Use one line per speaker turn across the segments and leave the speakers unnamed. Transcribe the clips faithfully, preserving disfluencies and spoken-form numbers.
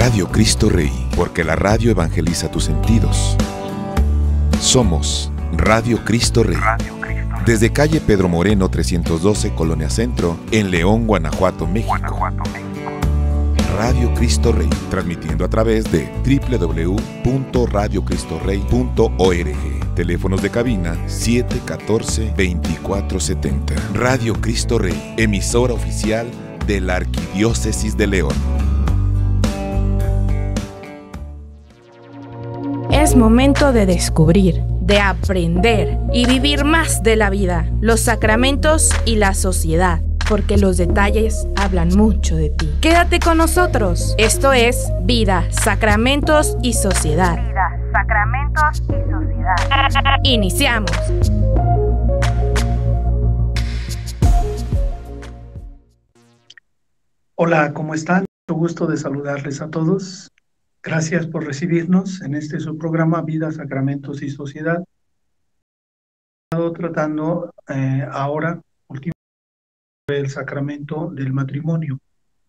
Radio Cristo Rey, porque la radio evangeliza tus sentidos. Somos Radio Cristo Rey. Desde calle Pedro Moreno trescientos doce, Colonia Centro, en León, Guanajuato, México. Radio Cristo Rey, transmitiendo a través de doble u doble u doble u punto radio cristo rey punto org. Teléfonos de cabina siete uno cuatro, dos cuatro siete cero. Radio Cristo Rey, emisora oficial de la Arquidiócesis de León.
Es momento de descubrir, de aprender y vivir más de la vida, los sacramentos y la sociedad, porque los detalles hablan mucho de ti. Quédate con nosotros. Esto es Vida, Sacramentos y Sociedad. Vida, Sacramentos y Sociedad. Iniciamos.
Hola, ¿cómo están? Mucho gusto de saludarles a todos. Gracias por recibirnos en este su programa Vida, Sacramentos y Sociedad. He estado tratando eh, ahora, últimamente, el sacramento del matrimonio.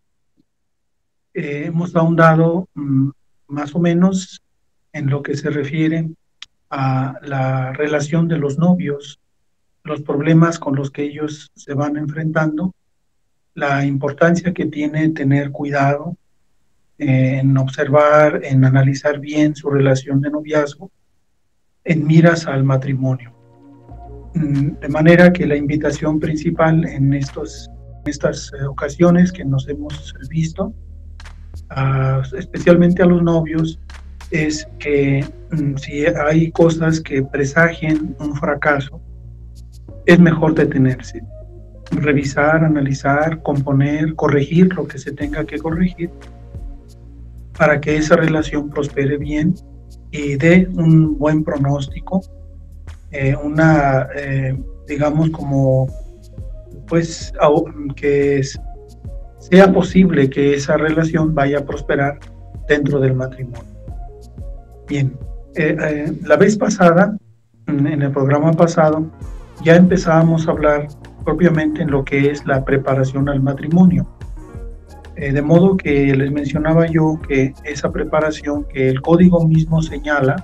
Eh, hemos ahondado mm, más o menos en lo que se refiere a la relación de los novios, los problemas con los que ellos se van enfrentando, la importancia que tiene tener cuidado en observar, en analizar bien su relación de noviazgo, en miras al matrimonio. De manera que la invitación principal en estos, estas ocasiones que nos hemos visto, uh, especialmente a los novios, es que um, si hay cosas que presagien un fracaso, es mejor detenerse, revisar, analizar, componer, corregir lo que se tenga que corregir, para que esa relación prospere bien y dé un buen pronóstico, eh, una, eh, digamos, como, pues, que es, sea posible que esa relación vaya a prosperar dentro del matrimonio. Bien, eh, eh, la vez pasada, en el programa pasado, ya empezábamos a hablar propiamente en lo que es la preparación al matrimonio. Eh, de modo que les mencionaba yo que esa preparación que el código mismo señala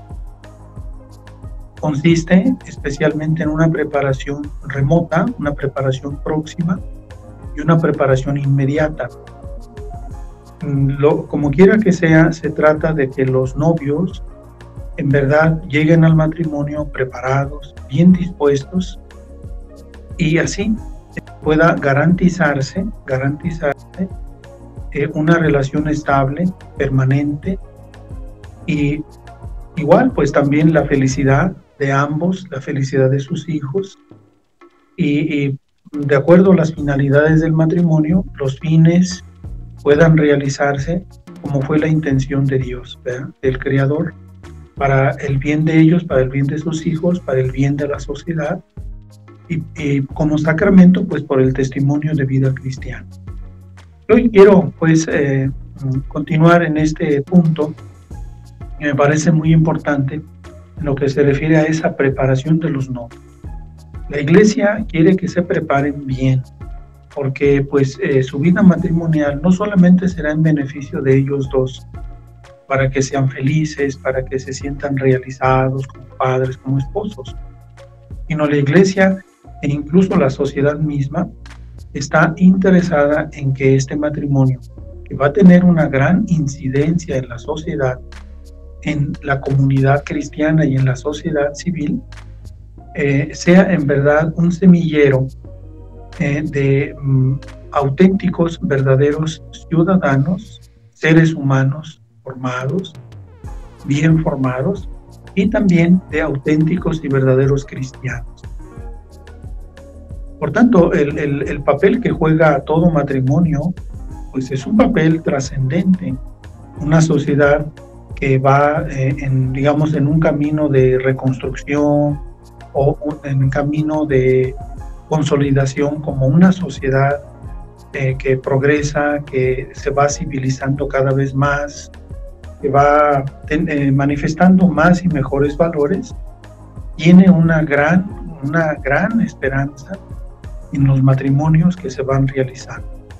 consiste especialmente en una preparación remota, una preparación próxima y una preparación inmediata. Lo, como quiera que sea, se trata de que los novios en verdad lleguen al matrimonio preparados, bien dispuestos, y así pueda garantizarse, garantizarse una relación estable, permanente, y igual pues también la felicidad de ambos, la felicidad de sus hijos, y, y de acuerdo a las finalidades del matrimonio, los fines puedan realizarse como fue la intención de Dios, ¿verdad? Del Creador, para el bien de ellos, para el bien de sus hijos, para el bien de la sociedad, y, y como sacramento pues por el testimonio de vida cristiana. Hoy quiero pues eh, continuar en este punto que me parece muy importante en lo que se refiere a esa preparación de los novios. La Iglesia quiere que se preparen bien, porque pues eh, su vida matrimonial no solamente será en beneficio de ellos dos, para que sean felices, para que se sientan realizados como padres, como esposos, sino la Iglesia e incluso la sociedad misma está interesada en que este matrimonio, que va a tener una gran incidencia en la sociedad, en la comunidad cristiana y en la sociedad civil, eh, sea en verdad un semillero eh, de um, auténticos, verdaderos ciudadanos, seres humanos formados, bien formados, y también de auténticos y verdaderos cristianos. Por tanto, el, el, el papel que juega todo matrimonio, pues es un papel trascendente. Una sociedad que va, eh, en, digamos, en un camino de reconstrucción o en un camino de consolidación como una sociedad eh, que progresa, que se va civilizando cada vez más, que va ten, eh, manifestando más y mejores valores, tiene una gran, una gran esperanza en los matrimonios que se van realizando.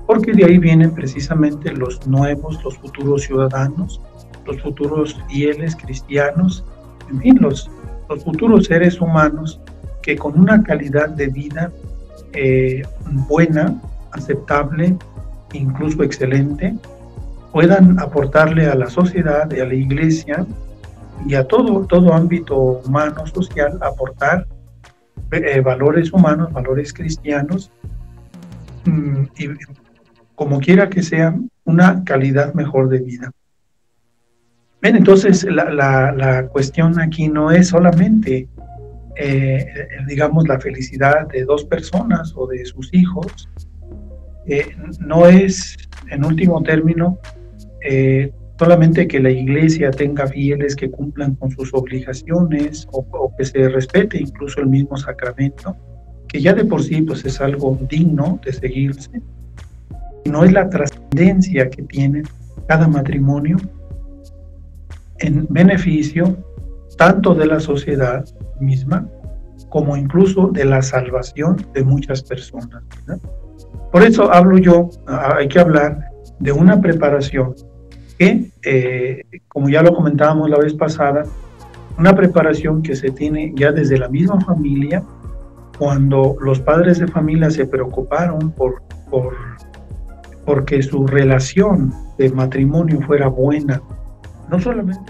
porque de ahí vienen precisamente los nuevos, los futuros ciudadanos, los futuros fieles cristianos, en fin, los, los futuros seres humanos que con una calidad de vida eh, buena, aceptable, incluso excelente, puedan aportarle a la sociedad y a la iglesia y a todo, todo ámbito humano, social, aportar eh, valores humanos, valores cristianos, mmm, y como quiera que sea, una calidad mejor de vida. Bien, entonces la, la, la cuestión aquí no es solamente, eh, digamos, la felicidad de dos personas o de sus hijos, eh, no es, en último término, eh, solamente que la iglesia tenga fieles que cumplan con sus obligaciones o, o que se respete incluso el mismo sacramento, que ya de por sí pues, es algo digno de seguirse, no es la trascendencia que tiene cada matrimonio en beneficio tanto de la sociedad misma como incluso de la salvación de muchas personas, ¿verdad? Por eso hablo yo, hay que hablar de una preparación que, eh, como ya lo comentábamos la vez pasada, una preparación que se tiene ya desde la misma familia, cuando los padres de familia se preocuparon por, por porque su relación de matrimonio fuera buena, no solamente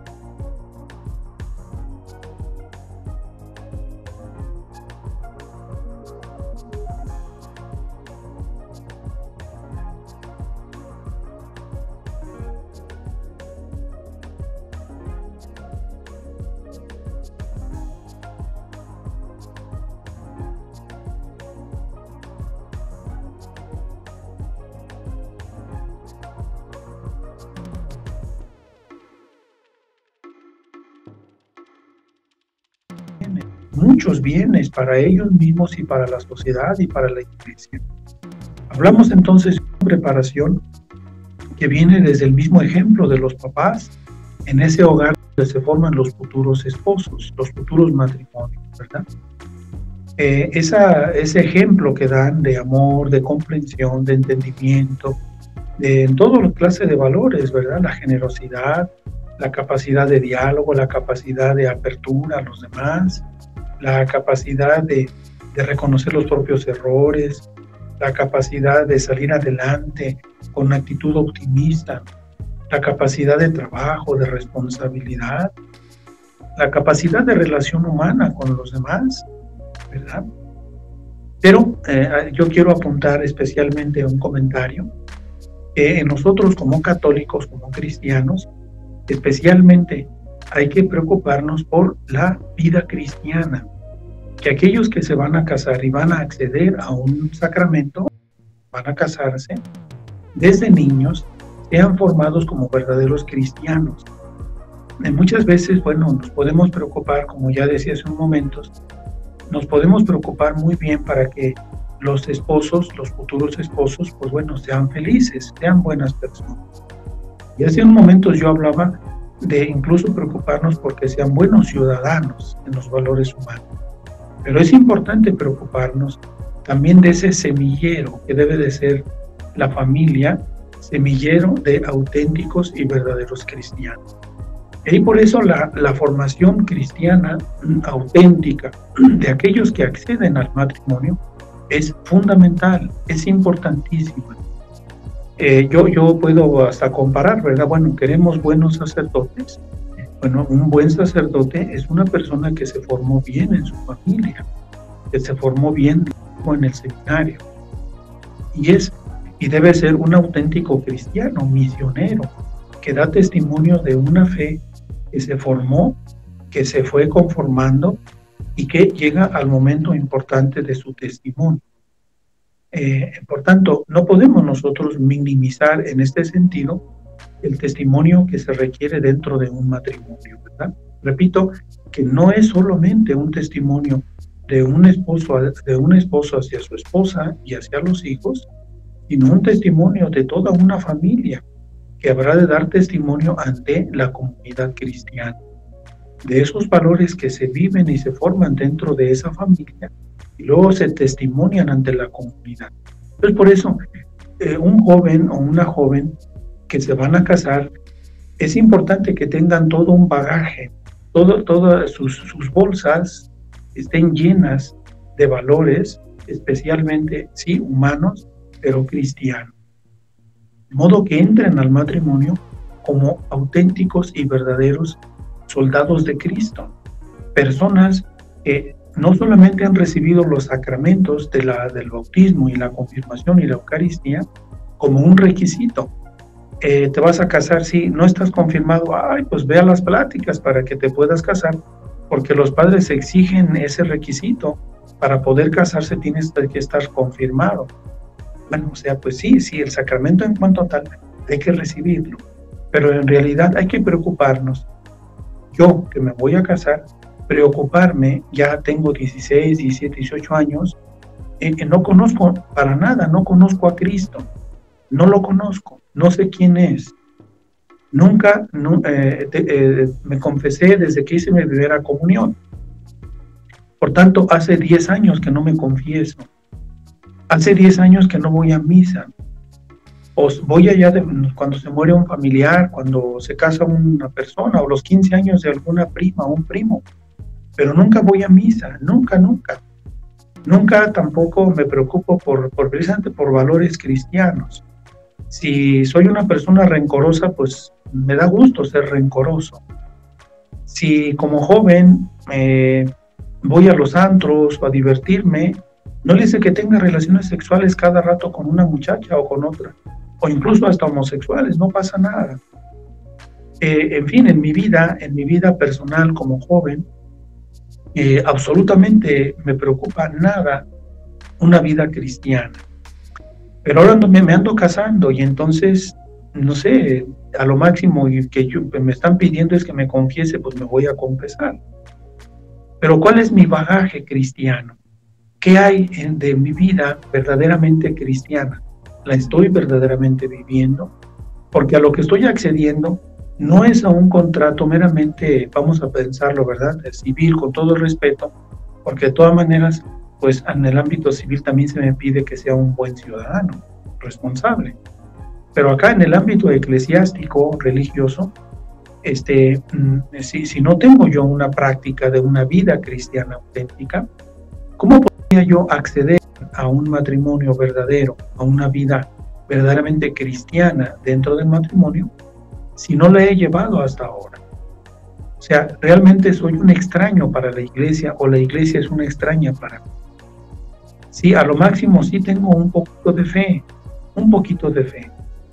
muchos bienes para ellos mismos y para la sociedad y para la iglesia. Hablamos entonces de una preparación que viene desde el mismo ejemplo de los papás en ese hogar donde se forman los futuros esposos, los futuros matrimonios, ¿verdad? Eh, esa, ese ejemplo que dan de amor, de comprensión, de entendimiento, de en toda clase de valores, ¿verdad? La generosidad, la capacidad de diálogo, la capacidad de apertura a los demás, la capacidad de, de reconocer los propios errores, la capacidad de salir adelante con una actitud optimista, la capacidad de trabajo, de responsabilidad, la capacidad de relación humana con los demás, ¿verdad? Pero eh, yo quiero apuntar especialmente a un comentario que eh, nosotros como católicos, como cristianos, especialmente hay que preocuparnos por la vida cristiana, que aquellos que se van a casar y van a acceder a un sacramento, van a casarse, desde niños sean formados como verdaderos cristianos. Y muchas veces, bueno, nos podemos preocupar, como ya decía hace un momento, nos podemos preocupar muy bien para que los esposos, los futuros esposos, pues bueno, sean felices, sean buenas personas. Y hace un momento yo hablaba de incluso preocuparnos porque sean buenos ciudadanos en los valores humanos. Pero es importante preocuparnos también de ese semillero que debe de ser la familia, semillero de auténticos y verdaderos cristianos. Y por eso la, la formación cristiana auténtica de aquellos que acceden al matrimonio es fundamental, es importantísima. Eh, yo, yo puedo hasta comparar, ¿verdad? Bueno, queremos buenos sacerdotes. Bueno, un buen sacerdote es una persona que se formó bien en su familia, que se formó bien en el seminario. Y, es, y debe ser un auténtico cristiano, misionero, que da testimonio de una fe que se formó, que se fue conformando y que llega al momento importante de su testimonio. Eh, por tanto, no podemos nosotros minimizar en este sentido el testimonio que se requiere dentro de un matrimonio, ¿verdad? Repito, que no es solamente un testimonio de un esposo, de un esposo hacia su esposa y hacia los hijos, sino un testimonio de toda una familia que habrá de dar testimonio ante la comunidad cristiana, de esos valores que se viven y se forman dentro de esa familia y luego se testimonian ante la comunidad. Entonces, por eso, eh, un joven o una joven que se van a casar, es importante que tengan todo un bagaje, todo, todas sus, sus bolsas estén llenas de valores, especialmente, sí, humanos, pero cristianos. De modo que entren al matrimonio como auténticos y verdaderos soldados de Cristo, personas que no solamente han recibido los sacramentos de la, del bautismo y la confirmación y la Eucaristía como un requisito. Eh, te vas a casar, si no estás confirmado, ay, pues ve a las pláticas para que te puedas casar, porque los padres exigen ese requisito. Para poder casarse tienes que estar confirmado. Bueno, o sea, pues sí, sí, el sacramento en cuanto tal hay que recibirlo, pero en realidad hay que preocuparnos. Yo, que me voy a casar, preocuparme, ya tengo dieciséis, diecisiete, dieciocho años, eh, eh, no conozco para nada, no conozco a Cristo, no lo conozco, no sé quién es. Nunca no, eh, te, eh, me confesé desde que hice mi primera comunión. Por tanto, hace diez años que no me confieso. Hace diez años que no voy a misa. Os voy allá de, cuando se muere un familiar, cuando se casa una persona, o los quince años de alguna prima o un primo. Pero nunca voy a misa, nunca, nunca. Nunca tampoco me preocupo por, por precisamente por valores cristianos. Si soy una persona rencorosa, pues me da gusto ser rencoroso. Si como joven eh, voy a los antros o a divertirme, no le dice que tenga relaciones sexuales cada rato con una muchacha o con otra, o incluso hasta homosexuales, no pasa nada. Eh, en fin, en mi vida, en mi vida personal como joven, eh, absolutamente me preocupa nada una vida cristiana. Pero ahora me, me ando casando y entonces, no sé, a lo máximo que yo, me están pidiendo es que me confiese, pues me voy a confesar. Pero ¿cuál es mi bagaje cristiano? ¿Qué hay en, de mi vida verdaderamente cristiana? ¿La estoy verdaderamente viviendo? Porque a lo que estoy accediendo no es a un contrato meramente, vamos a pensarlo, ¿verdad?, civil, con todo el respeto, porque de todas maneras, pues en el ámbito civil también se me pide que sea un buen ciudadano, responsable. Pero acá en el ámbito eclesiástico, religioso, este, si, si no tengo yo una práctica de una vida cristiana auténtica, ¿cómo podría yo acceder a un matrimonio verdadero, a una vida verdaderamente cristiana dentro del matrimonio, si no la he llevado hasta ahora? O sea, realmente soy un extraño para la iglesia, o la iglesia es una extraña para mí. Sí, a lo máximo sí tengo un poquito de fe, un poquito de fe.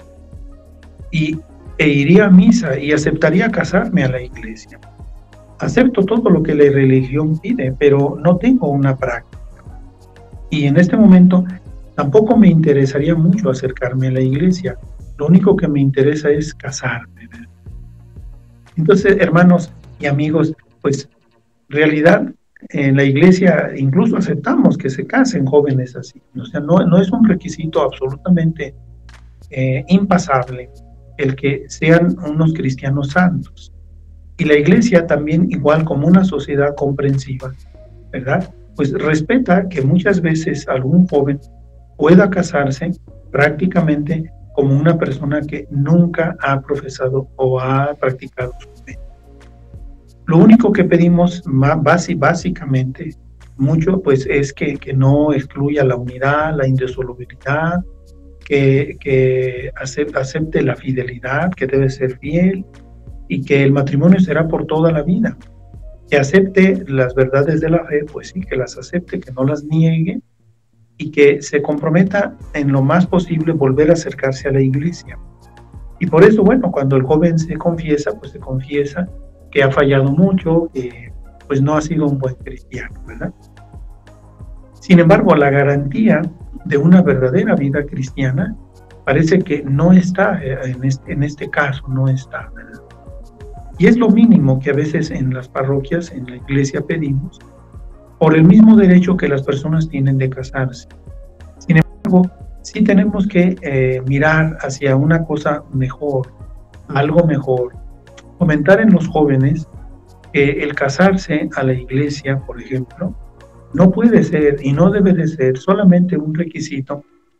Y e iría a misa y aceptaría casarme a la iglesia. Acepto todo lo que la religión pide, pero no tengo una práctica. Y en este momento tampoco me interesaría mucho acercarme a la iglesia. Lo único que me interesa es casarme, ¿verdad? Entonces, hermanos y amigos, pues, en realidad, en la iglesia incluso aceptamos que se casen jóvenes así. O sea, no, no es un requisito absolutamente eh, impasable el que sean unos cristianos santos. Y la iglesia también, igual como una sociedad comprensiva, ¿verdad?, pues respeta que muchas veces algún joven pueda casarse prácticamente como una persona que nunca ha profesado o ha practicado su fe. Lo único que pedimos básicamente mucho, pues, es que, que no excluya la unidad, la indisolubilidad, que, que acepte la fidelidad, que debe ser fiel, y que el matrimonio será por toda la vida. Que acepte las verdades de la fe, pues sí, que las acepte, que no las niegue, y que se comprometa en lo más posible volver a acercarse a la iglesia. Y por eso, bueno, cuando el joven se confiesa, pues se confiesa que ha fallado mucho, que pues no ha sido un buen cristiano, ¿verdad? Sin embargo, la garantía de una verdadera vida cristiana parece que no está, en este, en este caso no está, ¿verdad? Y es lo mínimo que a veces en las parroquias, en la iglesia pedimos, por el mismo derecho que las personas tienen de casarse. Sin embargo, sí tenemos que eh, mirar hacia una cosa mejor, algo mejor. Fomentar en los jóvenes que el casarse a la iglesia, por ejemplo, no puede ser y no debe de ser solamente un requisito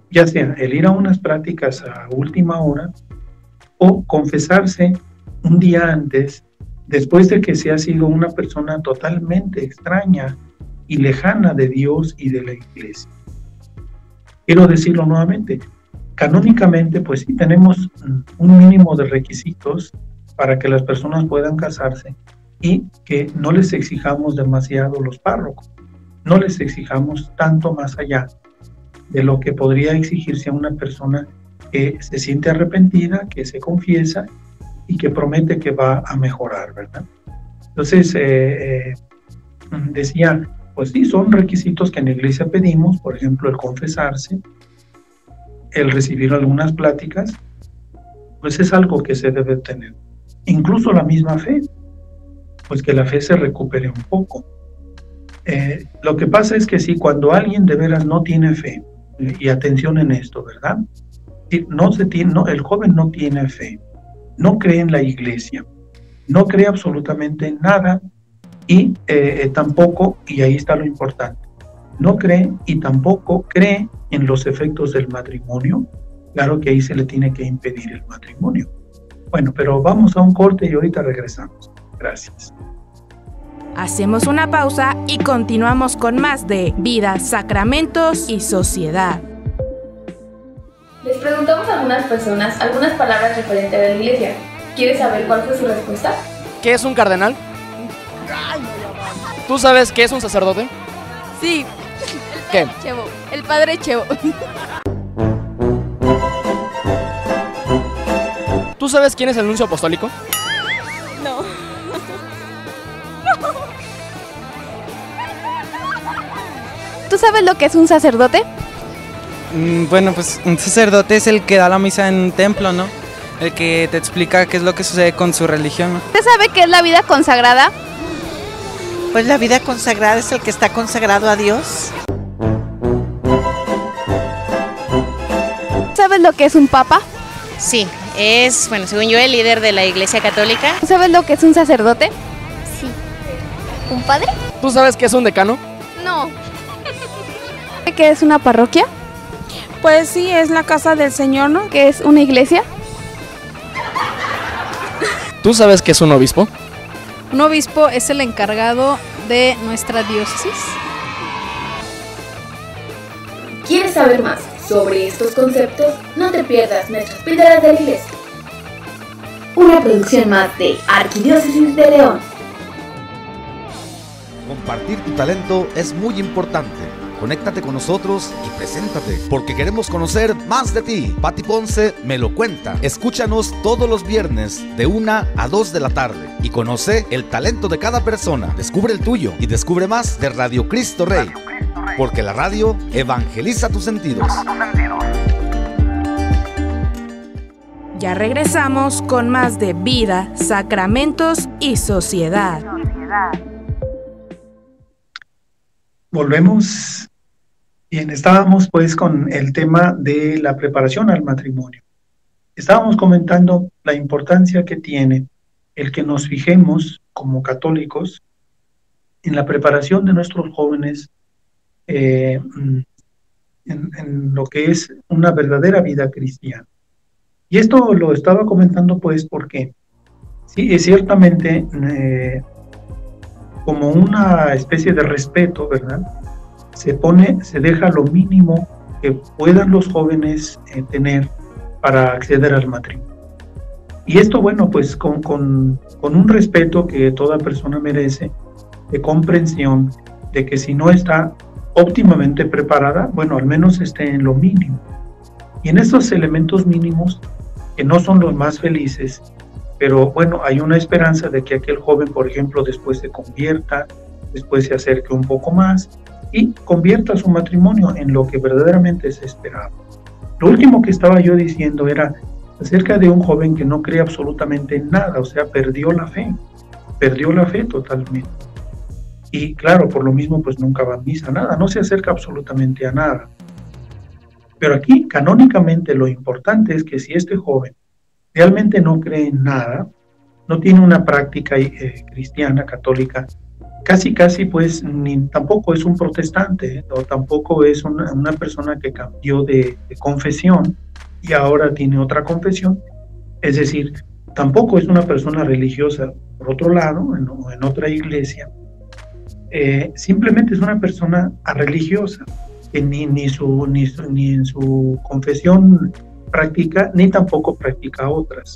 ya sea el ir a unas prácticas a última hora o confesarse un día antes, después de que se ha sido una persona totalmente extraña y lejana de Dios y de la iglesia. Quiero decirlo nuevamente, canónicamente pues sí tenemos un mínimo de requisitos para que las personas puedan casarse y que no les exijamos demasiado los párrocos, no les exijamos tanto más allá de lo que podría exigirse a una persona que se siente arrepentida, que se confiesa y que promete que va a mejorar, ¿verdad? Entonces, eh, eh, decía, pues sí, son requisitos que en la iglesia pedimos, por ejemplo, el confesarse, el recibir algunas pláticas, pues es algo que se debe tener. Incluso la misma fe, pues que la fe se recupere un poco. Eh, lo que pasa es que sí, cuando alguien de veras no tiene fe, y atención en esto, ¿verdad? No se tiene, no, el joven no tiene fe, no cree en la iglesia, no cree absolutamente en nada y eh, tampoco, y ahí está lo importante, no cree y tampoco cree en los efectos del matrimonio. Claro que ahí se le tiene que impedir el matrimonio. Bueno, pero vamos a un corte y ahorita regresamos. Gracias.
Hacemos una pausa y continuamos con más de Vida, Sacramentos y Sociedad.
Les preguntamos a algunas personas algunas palabras referentes a la iglesia. ¿Quieres saber cuál fue su respuesta?
¿Qué es un cardenal? ¿Tú sabes qué es un sacerdote?
Sí.
¿Qué?
Chevo, el padre Chevo.
¿Tú sabes quién es el nuncio apostólico?
No. ¿Tú sabes lo que es un sacerdote?
Mm, bueno, pues un sacerdote es el que da la misa en un templo, ¿no? El que te explica qué es lo que sucede con su religión, ¿no?
¿Usted sabe qué es la vida consagrada?
Pues la vida consagrada es el que está consagrado a Dios.
¿Sabes lo que es un papa?
Sí, es, bueno, según yo, el líder de la Iglesia Católica.
¿Tú sabes lo que es un sacerdote?
Sí. ¿Un padre?
¿Tú sabes qué es un decano?
No. ¿Qué es una parroquia?
Pues sí, es la casa del Señor, ¿no?
¿Qué es una iglesia?
¿Tú sabes qué es un obispo?
Un obispo es el encargado de nuestra diócesis.
¿Quieres saber más sobre estos conceptos? No te pierdas nuestras píldoras de la iglesia. Una producción más de Arquidiócesis de León.
Compartir tu talento es muy importante. Conéctate con nosotros y preséntate, porque queremos conocer más de ti. Pati Ponce me lo cuenta. Escúchanos todos los viernes de una a dos de la tarde y conoce el talento de cada persona. Descubre el tuyo y descubre más de Radio Cristo Rey, porque la radio evangeliza tus sentidos.
Ya regresamos con más de Vida, Sacramentos y Sociedad.
Volvemos. Bien, estábamos pues con el tema de la preparación al matrimonio. Estábamos comentando la importancia que tiene el que nos fijemos como católicos en la preparación de nuestros jóvenes eh, en, en lo que es una verdadera vida cristiana. Y esto lo estaba comentando pues porque sí, es ciertamente eh, como una especie de respeto, ¿verdad? Se pone, se deja lo mínimo que puedan los jóvenes eh, tener para acceder al matrimonio. Y esto, bueno, pues con, con, con un respeto que toda persona merece, de comprensión, de que si no está óptimamente preparada, bueno, al menos esté en lo mínimo. Y en estos elementos mínimos, que no son los más felices, pero bueno, hay una esperanza de que aquel joven, por ejemplo, después se convierta, después se acerque un poco más, y convierta su matrimonio en lo que verdaderamente se esperaba. Lo último que estaba yo diciendo era acerca de un joven que no cree absolutamente en nada, o sea, perdió la fe, perdió la fe totalmente. Y claro, por lo mismo, pues nunca va a misa, nada, no se acerca absolutamente a nada. Pero aquí, canónicamente, lo importante es que si este joven realmente no cree en nada, no tiene una práctica eh, cristiana, católica, casi casi pues ni tampoco es un protestante, ¿eh? O tampoco es una, una persona que cambió de, de confesión y ahora tiene otra confesión, es decir, tampoco es una persona religiosa, por otro lado, en, en otra iglesia, eh, simplemente es una persona religiosa, que ni, ni, su, ni, su, ni en su confesión practica, ni tampoco practica otras.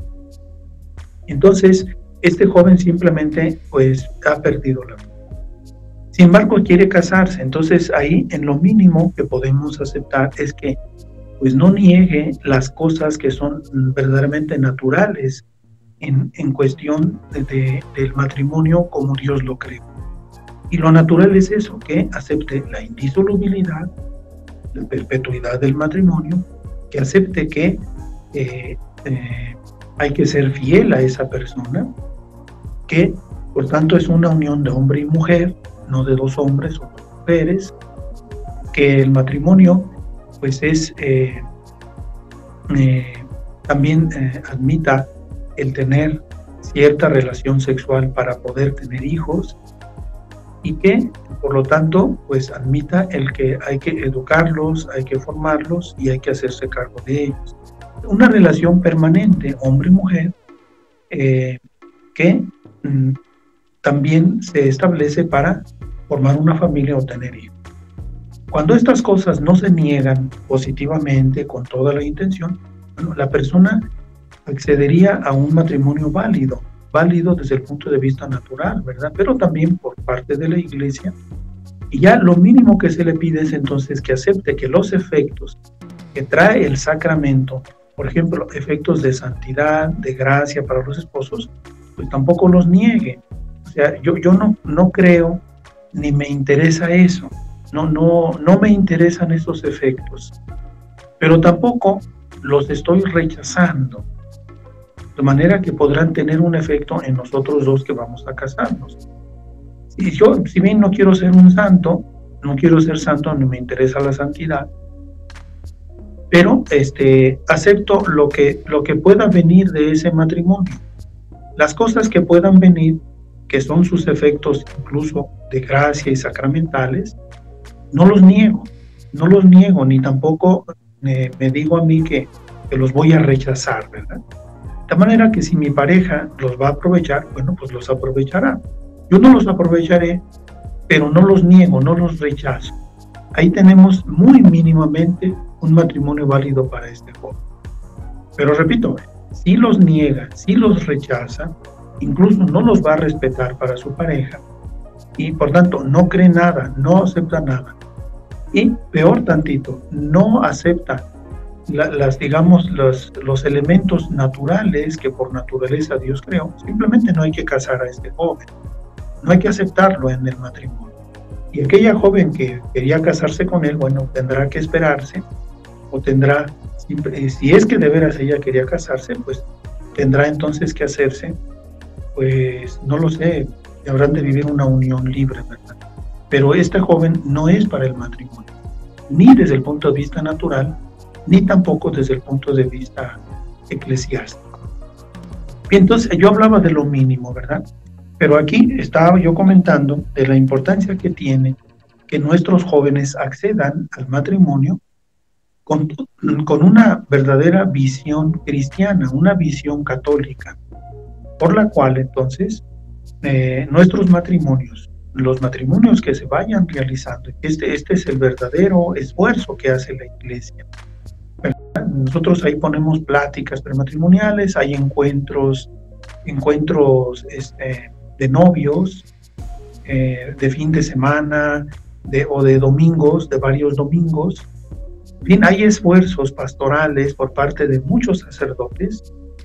Entonces, este joven simplemente pues ha perdido la vida. Sin embargo, quiere casarse. Entonces ahí en lo mínimo que podemos aceptar es que pues no niegue las cosas que son verdaderamente naturales en, en cuestión de, de, del matrimonio como Dios lo creó. Y lo natural es eso, que acepte la indisolubilidad, la perpetuidad del matrimonio, que acepte que eh, eh, hay que ser fiel a esa persona, que por tanto es una unión de hombre y mujer, no de dos hombres o dos mujeres, que el matrimonio pues es eh, eh, también eh, admita el tener cierta relación sexual para poder tener hijos, y que por lo tanto pues admita el que hay que educarlos, hay que formarlos y hay que hacerse cargo de ellos. Una relación permanente hombre y mujer eh, que también se establece para formar una familia o tener hijos. Cuando estas cosas no se niegan positivamente con toda la intención, bueno, la persona accedería a un matrimonio válido, válido desde el punto de vista natural, ¿verdad? Pero también por parte de la iglesia. Y ya lo mínimo que se le pide es entonces que acepte que los efectos que trae el sacramento, por ejemplo, efectos de santidad, de gracia para los esposos, pues tampoco los niegue. O sea, yo, yo no, no creo ni me interesa eso, no, no, no me interesan esos efectos, pero tampoco los estoy rechazando, de manera que podrán tener un efecto en nosotros dos que vamos a casarnos. Y yo, si bien no quiero ser un santo, no quiero ser santo, ni me interesa la santidad, pero este, acepto lo que, lo que pueda venir de ese matrimonio. Las cosas que puedan venir, que son sus efectos incluso de gracia y sacramentales, no los niego, no los niego, ni tampoco me, me digo a mí que, que los voy a rechazar, ¿verdad? De manera que si mi pareja los va a aprovechar, bueno, pues los aprovechará. Yo no los aprovecharé, pero no los niego, no los rechazo. Ahí tenemos muy mínimamente un matrimonio válido para este joven. Pero repito, si los niega, si los rechaza, incluso no los va a respetar para su pareja y por tanto no cree nada, no acepta nada. Y peor tantito, no acepta la, las, digamos, los, los elementos naturales que por naturaleza Dios creó. Simplemente no hay que casar a este joven, no hay que aceptarlo en el matrimonio. Y aquella joven que quería casarse con él, bueno, tendrá que esperarse o tendrá, si es que de veras ella quería casarse, pues tendrá entonces que hacerse, pues no lo sé, habrán de vivir una unión libre, ¿verdad? Pero este joven no es para el matrimonio, ni desde el punto de vista natural, ni tampoco desde el punto de vista eclesiástico. Y entonces yo hablaba de lo mínimo, ¿verdad? Pero aquí estaba yo comentando de la importancia que tiene que nuestros jóvenes accedan al matrimonio con, con una verdadera visión cristiana, una visión católica, por la cual entonces eh, nuestros matrimonios, los matrimonios que se vayan realizando, este, este es el verdadero esfuerzo que hace la iglesia, ¿verdad? Nosotros ahí ponemos pláticas prematrimoniales, hay encuentros, encuentros este, de novios, eh, de fin de semana, de, o de domingos, de varios domingos. En fin, hay esfuerzos pastorales por parte de muchos sacerdotes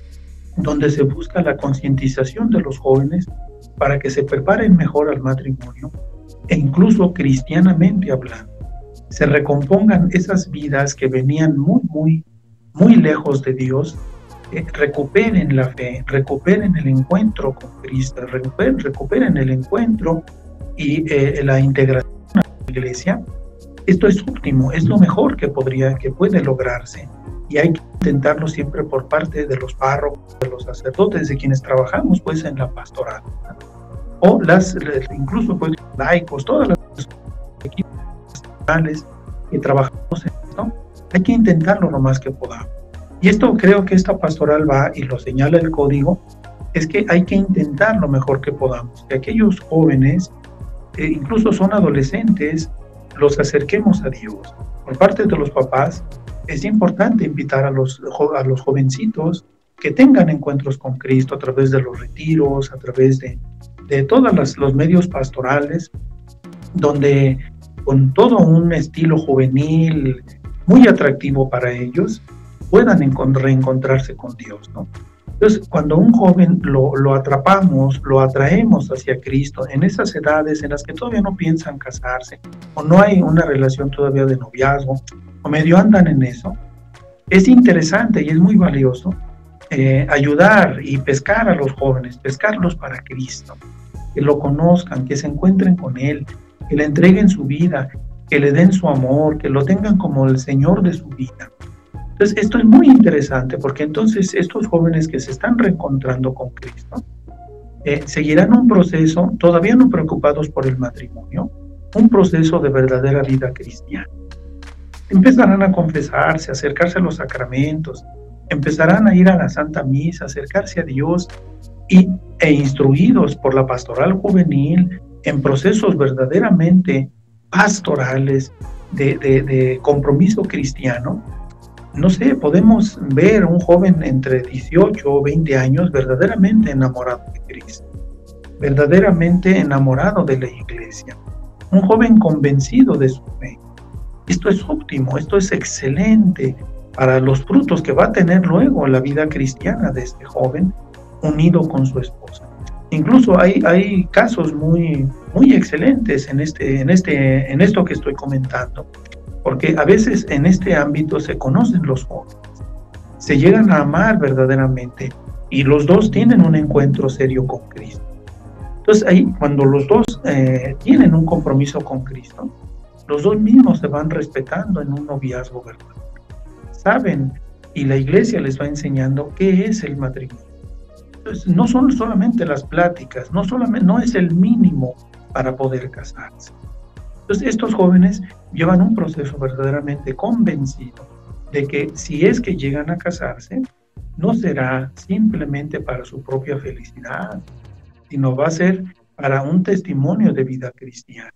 donde se busca la concientización de los jóvenes para que se preparen mejor al matrimonio e incluso cristianamente hablando, se recompongan esas vidas que venían muy, muy, muy lejos de Dios, eh, recuperen la fe, recuperen el encuentro con Cristo, recuperen, recuperen el encuentro y eh, la integración a la iglesia. Esto es óptimo, es lo mejor que podría, que puede lograrse, y hay que intentarlo siempre por parte de los párrocos, de los sacerdotes, de quienes trabajamos pues en la pastoral. o las, incluso pues laicos, todas las equipos pastorales que trabajamos en esto, hay que intentarlo lo más que podamos. Y esto creo que esta pastoral va, y lo señala el código, es que hay que intentar lo mejor que podamos, que aquellos jóvenes, eh, incluso son adolescentes, los acerquemos a Dios. Por parte de los papás, es importante invitar a los, a los jovencitos que tengan encuentros con Cristo a través de los retiros, a través de, de todos los medios pastorales, donde con todo un estilo juvenil muy atractivo para ellos, puedan reencontrarse con Dios, ¿no? Entonces, cuando un joven lo, lo atrapamos, lo atraemos hacia Cristo, en esas edades en las que todavía no piensan casarse, o no hay una relación todavía de noviazgo, o medio andan en eso, es interesante y es muy valioso eh, ayudar y pescar a los jóvenes, pescarlos para Cristo, que lo conozcan, que se encuentren con Él, que le entreguen su vida, que le den su amor, que lo tengan como el Señor de su vida. Entonces, esto es muy interesante porque entonces estos jóvenes que se están reencontrando con Cristo eh, seguirán un proceso, todavía no preocupados por el matrimonio, un proceso de verdadera vida cristiana. Empezarán a confesarse, a acercarse a los sacramentos, empezarán a ir a la Santa Misa, acercarse a Dios y, e instruidos por la pastoral juvenil en procesos verdaderamente pastorales de, de, de compromiso cristiano. No sé, podemos ver un joven entre dieciocho o veinte años verdaderamente enamorado de Cristo, verdaderamente enamorado de la iglesia, un joven convencido de su fe. Esto es óptimo, esto es excelente para los frutos que va a tener luego la vida cristiana de este joven unido con su esposa. Incluso hay, hay casos muy, muy excelentes en, este, en, este, en esto que estoy comentando, porque a veces en este ámbito se conocen los jóvenes, se llegan a amar verdaderamente y los dos tienen un encuentro serio con Cristo. Entonces ahí, cuando los dos eh, tienen un compromiso con Cristo, los dos mismos se van respetando en un noviazgo verdadero. Saben, y la iglesia les va enseñando qué es el matrimonio. Entonces, no son solamente las pláticas, no, solamente, no es el mínimo para poder casarse. Entonces, estos jóvenes llevan un proceso verdaderamente convencido de que si es que llegan a casarse, no será simplemente para su propia felicidad, sino va a ser para un testimonio de vida cristiana.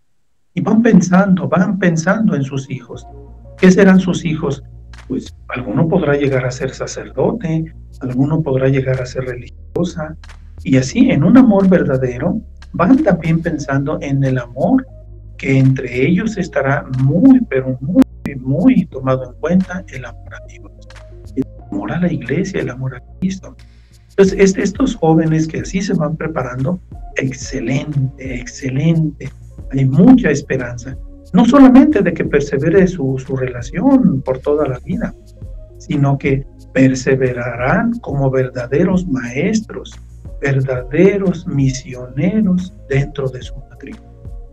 Y van pensando, van pensando en sus hijos. ¿Qué serán sus hijos? Pues alguno podrá llegar a ser sacerdote, alguno podrá llegar a ser religiosa, y así en un amor verdadero van también pensando en el amor que entre ellos estará muy, pero muy, muy tomado en cuenta, el amor a Dios, el amor a la iglesia, el amor a Cristo. Entonces, estos jóvenes que así se van preparando, excelente, excelente, hay mucha esperanza, no solamente de que persevere su, su relación por toda la vida, sino que perseverarán como verdaderos maestros, verdaderos misioneros dentro de su matrimonio.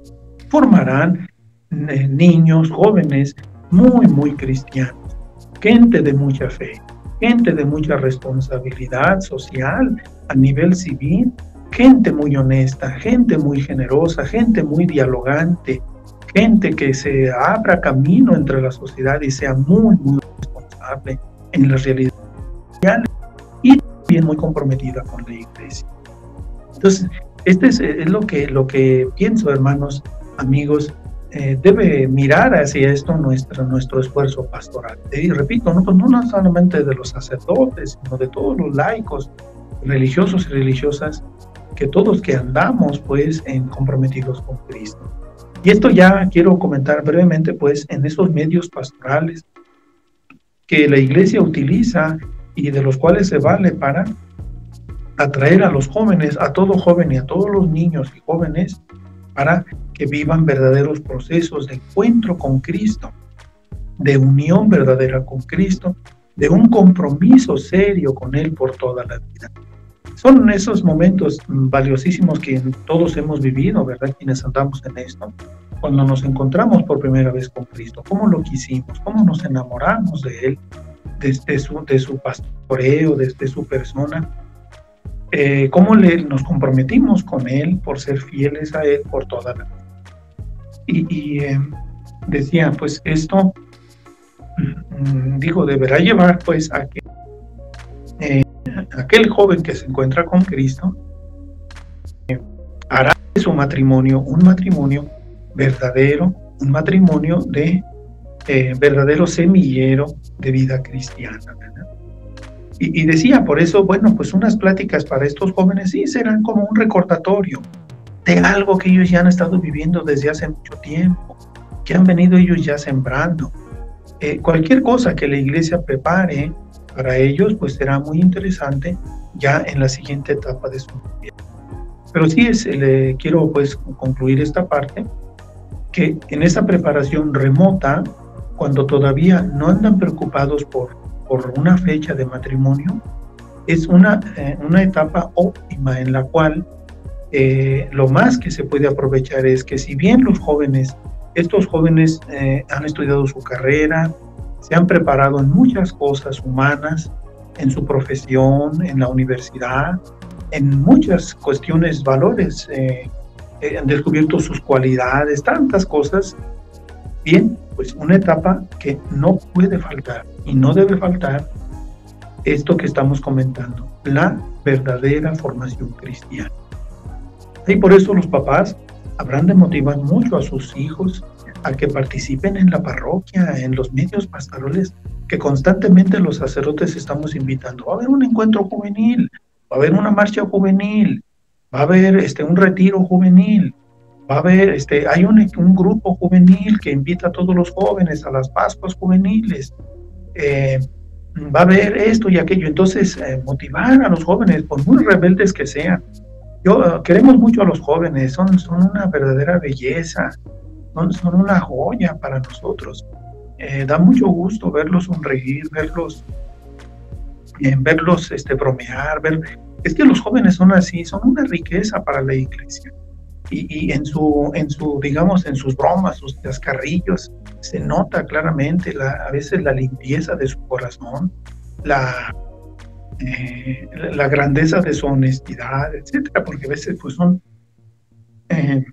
Formarán eh, niños, jóvenes muy, muy cristianos, gente de mucha fe, gente de mucha responsabilidad social a nivel civil, gente muy honesta, gente muy generosa, gente muy dialogante, gente que se abra camino entre la sociedad y sea muy, muy responsable en las realidades sociales y también muy comprometida con la iglesia. Entonces, este es, es lo, que, lo que pienso, hermanos, amigos, eh, debe mirar hacia esto nuestro, nuestro esfuerzo pastoral. Y repito, no, pues no solamente de los sacerdotes, sino de todos los laicos, religiosos y religiosas, que todos que andamos pues en comprometidos con Cristo. Y esto ya quiero comentar brevemente pues en esos medios pastorales que la iglesia utiliza y de los cuales se vale para atraer a los jóvenes, a todo joven y a todos los niños y jóvenes para que vivan verdaderos procesos de encuentro con Cristo, de unión verdadera con Cristo, de un compromiso serio con Él por toda la vida. Son esos momentos valiosísimos que todos hemos vivido, ¿verdad? Quienes andamos en esto, cuando nos encontramos por primera vez con Cristo, cómo lo quisimos, cómo nos enamoramos de Él, desde su, de su pastoreo, desde su persona, eh, cómo le, nos comprometimos con Él por ser fieles a Él por toda la vida. Y, y eh, decía, pues esto, mm, digo, deberá llevar pues a que eh, aquel joven que se encuentra con Cristo eh, hará de su matrimonio un matrimonio verdadero, un matrimonio de eh, verdadero semillero de vida cristiana, ¿verdad? Y, y decía, por eso, bueno, pues unas pláticas para estos jóvenes sí serán como un recordatorio de algo que ellos ya han estado viviendo desde hace mucho tiempo, que han venido ellos ya sembrando. Eh, cualquier cosa que la iglesia prepare para ellos, pues será muy interesante ya en la siguiente etapa de su vida. Pero sí es, le quiero pues concluir esta parte, que en esta preparación remota, cuando todavía no andan preocupados por, por una fecha de matrimonio, es una, eh, una etapa óptima en la cual eh, lo más que se puede aprovechar es que si bien los jóvenes, estos jóvenes eh, han estudiado su carrera, se han preparado en muchas cosas humanas, en su profesión, en la universidad, en muchas cuestiones, valores, eh, eh, han descubierto sus cualidades, tantas cosas. Bien, pues una etapa que no puede faltar y no debe faltar esto que estamos comentando, la verdadera formación cristiana. Y por eso los papás habrán de motivar mucho a sus hijos a que participen en la parroquia, en los medios pastorales, que constantemente los sacerdotes estamos invitando. Va a haber un encuentro juvenil, va a haber una marcha juvenil, va a haber este, un retiro juvenil, va a haber, este, hay un, un grupo juvenil que invita a todos los jóvenes a las Pascuas juveniles, eh, va a haber esto y aquello. Entonces, eh, motivar a los jóvenes, por muy rebeldes que sean. Yo, uh, queremos mucho a los jóvenes, son, son una verdadera belleza, son, son una joya para nosotros. Eh, da mucho gusto verlos sonreír, verlos, eh, verlos este, bromear, ver... Es que los jóvenes son así, son una riqueza para la iglesia. Y, y en su, en su, digamos, en sus bromas, sus chascarrillos, se nota claramente la, a veces la limpieza de su corazón, la, eh, la grandeza de su honestidad, etcétera, porque a veces pues son, eh,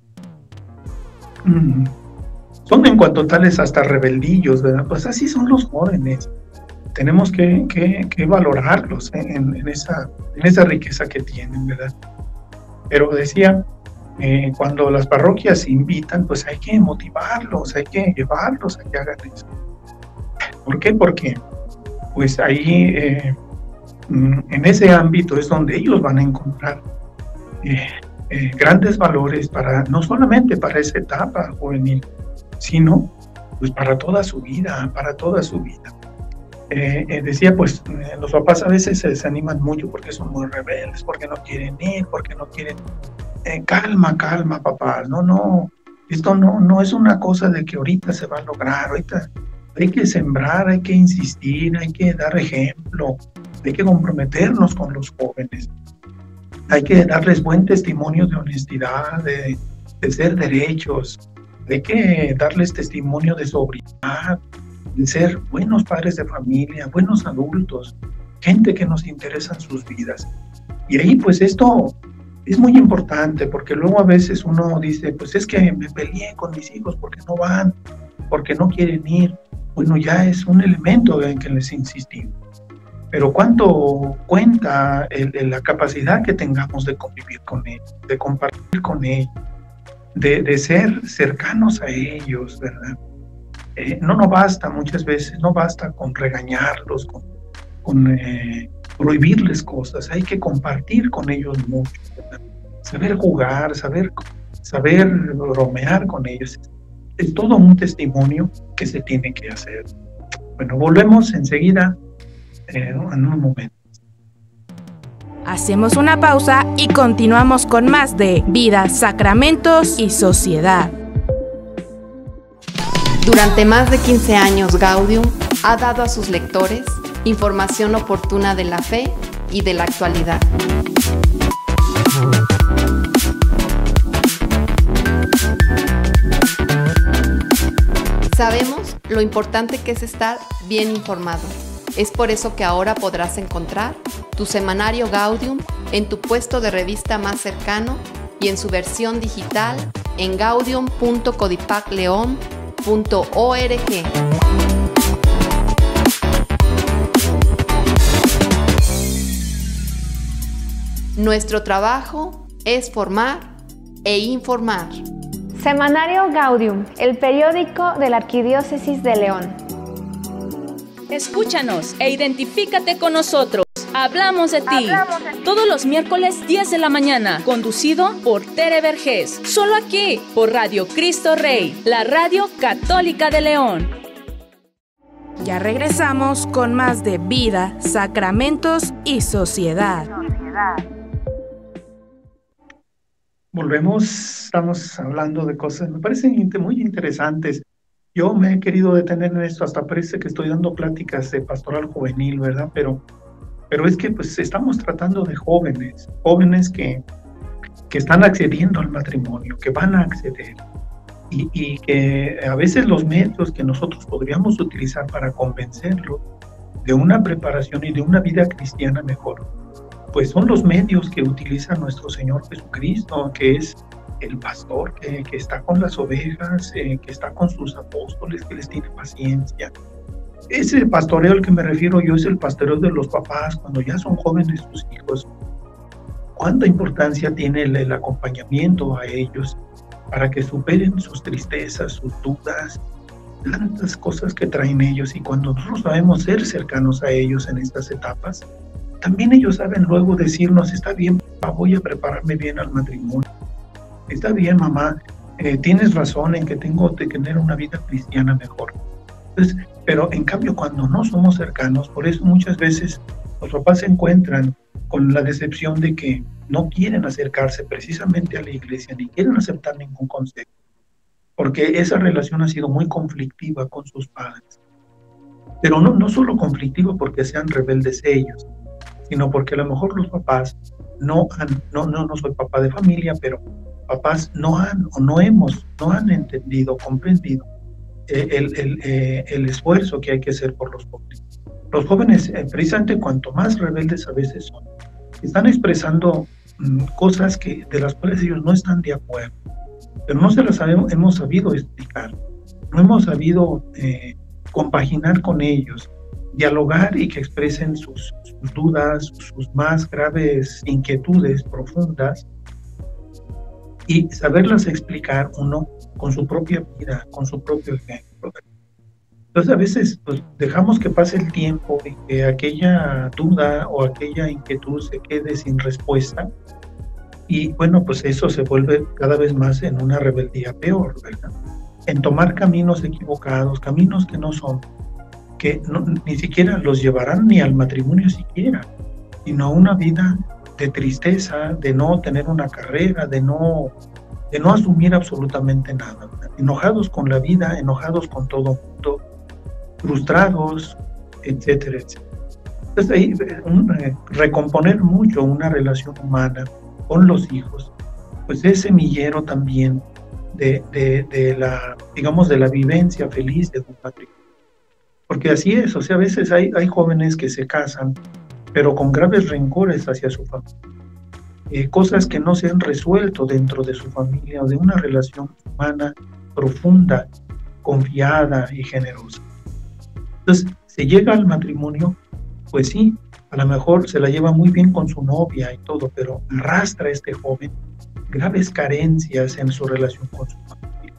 son en cuanto tales hasta rebeldillos, ¿verdad? Pues así son los jóvenes. Tenemos que, que, que valorarlos en, en, esa, en esa riqueza que tienen, ¿verdad? Pero decía, eh, cuando las parroquias invitan, pues hay que motivarlos, hay que llevarlos a que hagan eso. ¿Por qué? Porque pues ahí, eh, en ese ámbito es donde ellos van a encontrar eh, eh, grandes valores, para no solamente para esa etapa juvenil, sino pues para toda su vida, para toda su vida. Eh, eh, decía, pues eh, los papás a veces se desaniman mucho porque son muy rebeldes, porque no quieren ir, porque no quieren... Eh, calma, calma, papás, no, no, esto no, no es una cosa de que ahorita se va a lograr, ahorita hay que sembrar, hay que insistir, hay que dar ejemplo, hay que comprometernos con los jóvenes, hay que darles buen testimonio de honestidad, de, de ser derechos, hay que darles testimonio de sobriedad, de ser buenos padres de familia, buenos adultos, gente que nos interesa en sus vidas. Y ahí pues esto es muy importante, porque luego a veces uno dice, pues es que me peleé con mis hijos porque no van, porque no quieren ir. Bueno, ya es un elemento en que les insistimos. Pero ¿cuánto cuenta el, el, la capacidad que tengamos de convivir con ellos, de compartir con ellos, de, de ser cercanos a ellos, ¿verdad? Eh, no nos basta muchas veces, no basta con regañarlos, con, con eh, prohibirles cosas, hay que compartir con ellos mucho, ¿verdad? Saber jugar, saber, saber bromear con ellos, es todo un testimonio que se tiene que hacer. Bueno, volvemos enseguida eh, en un momento.
Hacemos una pausa y continuamos con más de Vida, Sacramentos y Sociedad.
Durante más de quince años, Gaudium ha dado a sus lectores información oportuna de la fe y de la actualidad. Sabemos lo importante que es estar bien informado. Es por eso que ahora podrás encontrar tu semanario Gaudium en tu puesto de revista más cercano y en su versión digital en gaudium punto codipacleon punto org. Nuestro trabajo es formar e informar.
Semanario Gaudium, el periódico de la Arquidiócesis de León.
Escúchanos e identifícate con nosotros. Hablamos de ti.
Hablamos de ti.
Todos los miércoles diez de la mañana, conducido por Tere Vergés. Solo aquí, por Radio Cristo Rey, la radio católica de León.
Ya regresamos con más de vida, sacramentos y sociedad.
Volvemos, estamos hablando de cosas, me parecen muy interesantes. Yo me he querido detener en esto, hasta parece que estoy dando pláticas de pastoral juvenil, ¿verdad? Pero, pero es que pues estamos tratando de jóvenes, jóvenes que, que están accediendo al matrimonio, que van a acceder, y, y que a veces los medios que nosotros podríamos utilizar para convencerlos de una preparación y de una vida cristiana mejor, pues son los medios que utiliza nuestro Señor Jesucristo, que es el pastor que, que está con las ovejas, eh, que está con sus apóstoles, que les tiene paciencia. Ese pastoreo al que me refiero yo es el pastoreo de los papás cuando ya son jóvenes sus hijos. ¿Cuánta importancia tiene el, el acompañamiento a ellos para que superen sus tristezas, sus dudas, tantas cosas que traen ellos? Y cuando nosotros sabemos ser cercanos a ellos en estas etapas, también ellos saben luego decirnos: está bien, papá, voy a prepararme bien al matrimonio. Está bien, mamá, eh, tienes razón en que tengo que tener una vida cristiana mejor. Entonces, pero en cambio, cuando no somos cercanos, por eso muchas veces los papás se encuentran con la decepción de que no quieren acercarse precisamente a la iglesia, ni quieren aceptar ningún consejo, porque esa relación ha sido muy conflictiva con sus padres. Pero no, no solo conflictiva porque sean rebeldes ellos, sino porque a lo mejor los papás no han, no, no, no soy papá de familia, pero papás no han o no hemos, no han entendido, comprendido eh, el, el, eh, el esfuerzo que hay que hacer por los jóvenes. Los jóvenes, eh, precisamente cuanto más rebeldes a veces son, están expresando mm, cosas que, de las cuales ellos no están de acuerdo, pero no se las sabemos, hemos sabido explicar, no hemos sabido eh, compaginar con ellos, dialogar y que expresen sus, sus dudas, sus más graves inquietudes profundas, y saberlas explicar uno con su propia vida, con su propio ejemplo. Entonces a veces pues, dejamos que pase el tiempo y que aquella duda o aquella inquietud se quede sin respuesta, y bueno, pues eso se vuelve cada vez más en una rebeldía peor, ¿verdad? En tomar caminos equivocados, caminos que no son, que no, ni siquiera los llevarán ni al matrimonio siquiera, sino a una vida de tristeza, de no tener una carrera, de no, de no asumir absolutamente nada, ¿verdad? Enojados con la vida, enojados con todo el mundo, frustrados, etcétera, etcétera. Entonces ahí un, eh, recomponer mucho una relación humana con los hijos, pues es semillero también de, de, de la, digamos, de la vivencia feliz de un matrimonio. Porque así es, o sea, a veces hay, hay jóvenes que se casan, pero con graves rencores hacia su familia. Eh, cosas que no se han resuelto dentro de su familia o de una relación humana profunda, confiada y generosa. Entonces, se llega al matrimonio, pues sí, a lo mejor se la lleva muy bien con su novia y todo, pero arrastra a este joven graves carencias en su relación con su familia,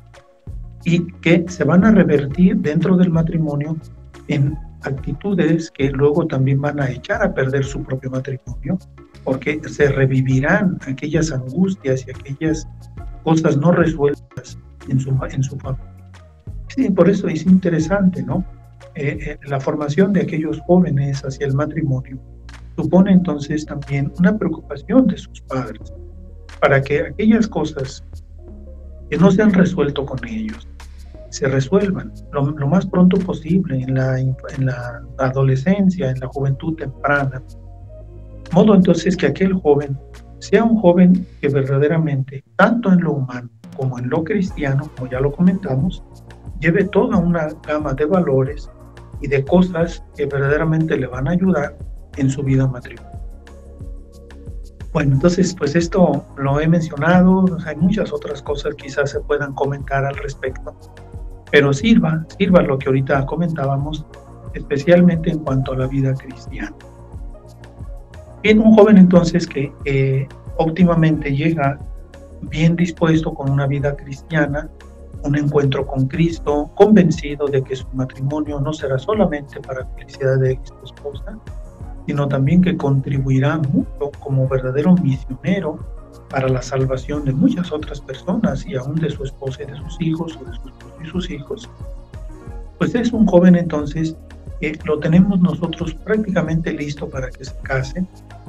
y que se van a revertir dentro del matrimonio en actitudes que luego también van a echar a perder su propio matrimonio, porque se revivirán aquellas angustias y aquellas cosas no resueltas en su, en su familia. Sí, por eso es interesante, ¿no? Eh, eh, la formación de aquellos jóvenes hacia el matrimonio supone entonces también una preocupación de sus padres, para que aquellas cosas que no se han resuelto con ellos se resuelvan lo, lo más pronto posible en la, en la adolescencia, en la juventud temprana, modo entonces que aquel joven sea un joven que verdaderamente, tanto en lo humano como en lo cristiano, como ya lo comentamos, lleve toda una gama de valores y de cosas que verdaderamente le van a ayudar en su vida matrimonial. Bueno, entonces, pues esto lo he mencionado, hay muchas otras cosas quizás se puedan comentar al respecto, pero sirva, sirva lo que ahorita comentábamos, especialmente en cuanto a la vida cristiana. Bien, un joven entonces que eh, óptimamente llega bien dispuesto con una vida cristiana, un encuentro con Cristo, convencido de que su matrimonio no será solamente para la felicidad de su esposa, sino también que contribuirá mucho como verdadero misionero para la salvación de muchas otras personas y aún de su esposa y de sus hijos, o de su esposo y sus hijos. Pues es un joven entonces que lo tenemos nosotros prácticamente listo para que se case,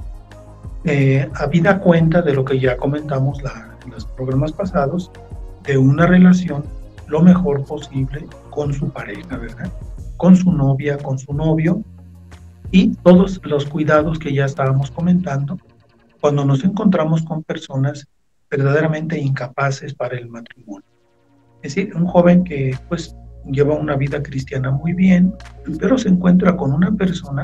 eh, habida cuenta de lo que ya comentamos la, en los programas pasados, de una relación lo mejor posible con su pareja, ¿verdad? Con su novia, con su novio, y todos los cuidados que ya estábamos comentando cuando nos encontramos con personas verdaderamente incapaces para el matrimonio. Es decir, un joven que pues lleva una vida cristiana muy bien, pero se encuentra con una persona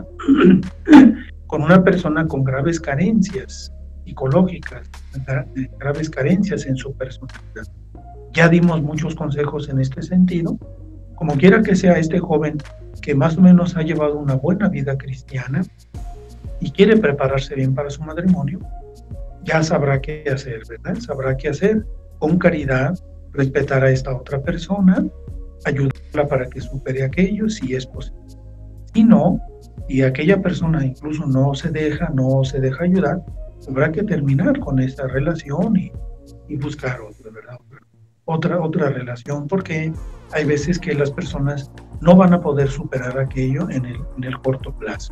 con una persona con graves carencias psicológicas, graves carencias en su personalidad. Ya dimos muchos consejos en este sentido. Como quiera que sea este joven que más o menos ha llevado una buena vida cristiana y quiere prepararse bien para su matrimonio, ya sabrá qué hacer, ¿verdad? Sabrá qué hacer con caridad, respetar a esta otra persona, ayudarla para que supere aquello si es posible. Si no, y aquella persona incluso no se deja, no se deja ayudar, habrá que terminar con esta relación y, y buscar otra, ¿verdad? Otra, otra relación, porque hay veces que las personas no van a poder superar aquello en el, en el corto plazo.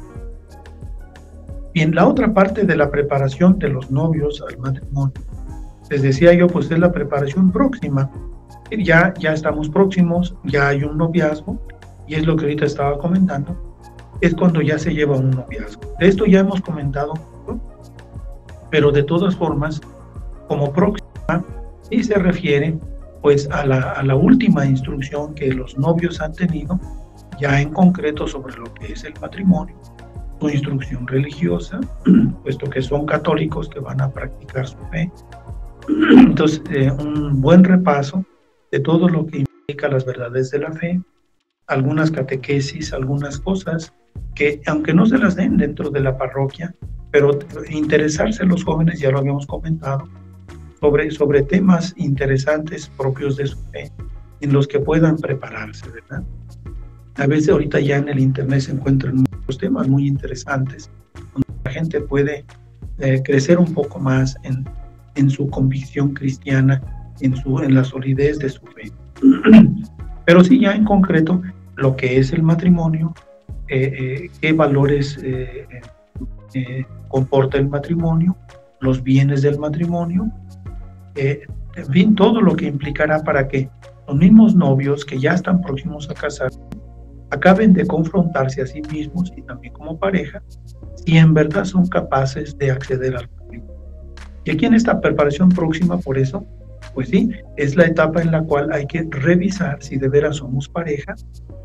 Bien, la otra parte de la preparación de los novios al matrimonio, les decía yo, pues es la preparación próxima. Ya, ya estamos próximos, ya hay un noviazgo, y es lo que ahorita estaba comentando, es cuando ya se lleva un noviazgo. De esto ya hemos comentado, ¿no? Pero de todas formas, como próxima, sí se refiere pues a la, a la última instrucción que los novios han tenido, ya en concreto sobre lo que es el matrimonio, su instrucción religiosa, puesto que son católicos que van a practicar su fe. Entonces, eh, un buen repaso de todo lo que implica las verdades de la fe, algunas catequesis, algunas cosas que, aunque no se las den dentro de la parroquia, pero interesarse los jóvenes, ya lo habíamos comentado, Sobre, sobre temas interesantes propios de su fe, en los que puedan prepararse, ¿verdad? A veces ahorita ya en el internet se encuentran muchos temas muy interesantes, donde la gente puede eh, crecer un poco más en, en su convicción cristiana, en, su, en la solidez de su fe. Pero sí ya en concreto lo que es el matrimonio, eh, eh, qué valores eh, eh, comporta el matrimonio, los bienes del matrimonio, Eh, en fin, todo lo que implicará para que los mismos novios que ya están próximos a casarse acaben de confrontarse a sí mismos y también como pareja, si en verdad son capaces de acceder al matrimonio. Y aquí en esta preparación próxima, por eso, pues sí, es la etapa en la cual hay que revisar si de veras somos pareja,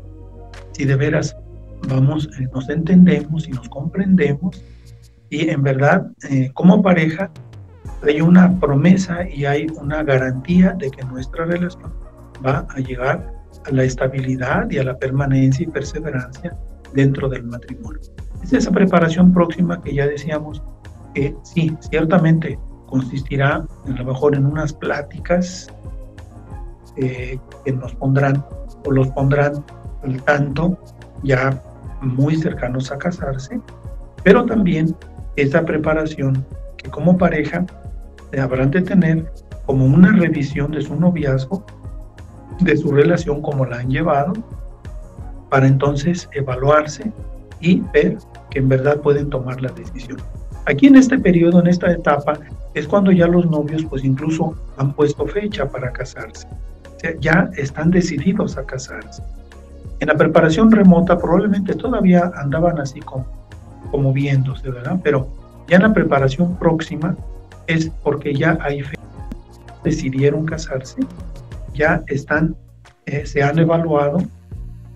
si de veras vamos, eh, nos entendemos y nos comprendemos, y en verdad, eh, como pareja, hay una promesa y hay una garantía de que nuestra relación va a llegar a la estabilidad y a la permanencia y perseverancia dentro del matrimonio. Es esa preparación próxima que ya decíamos que sí, ciertamente consistirá a lo mejor en unas pláticas eh, que nos pondrán o los pondrán al tanto ya muy cercanos a casarse, pero también esa preparación que como pareja habrán de tener como una revisión de su noviazgo, de su relación, como la han llevado, para entonces evaluarse y ver que en verdad pueden tomar la decisión. Aquí en este periodo, en esta etapa, es cuando ya los novios pues incluso han puesto fecha para casarse. O sea, ya están decididos a casarse. En la preparación remota probablemente todavía andaban así como, como viéndose, ¿verdad? Pero ya en la preparación próxima es porque ya hay fe, decidieron casarse, ya están, eh, se han evaluado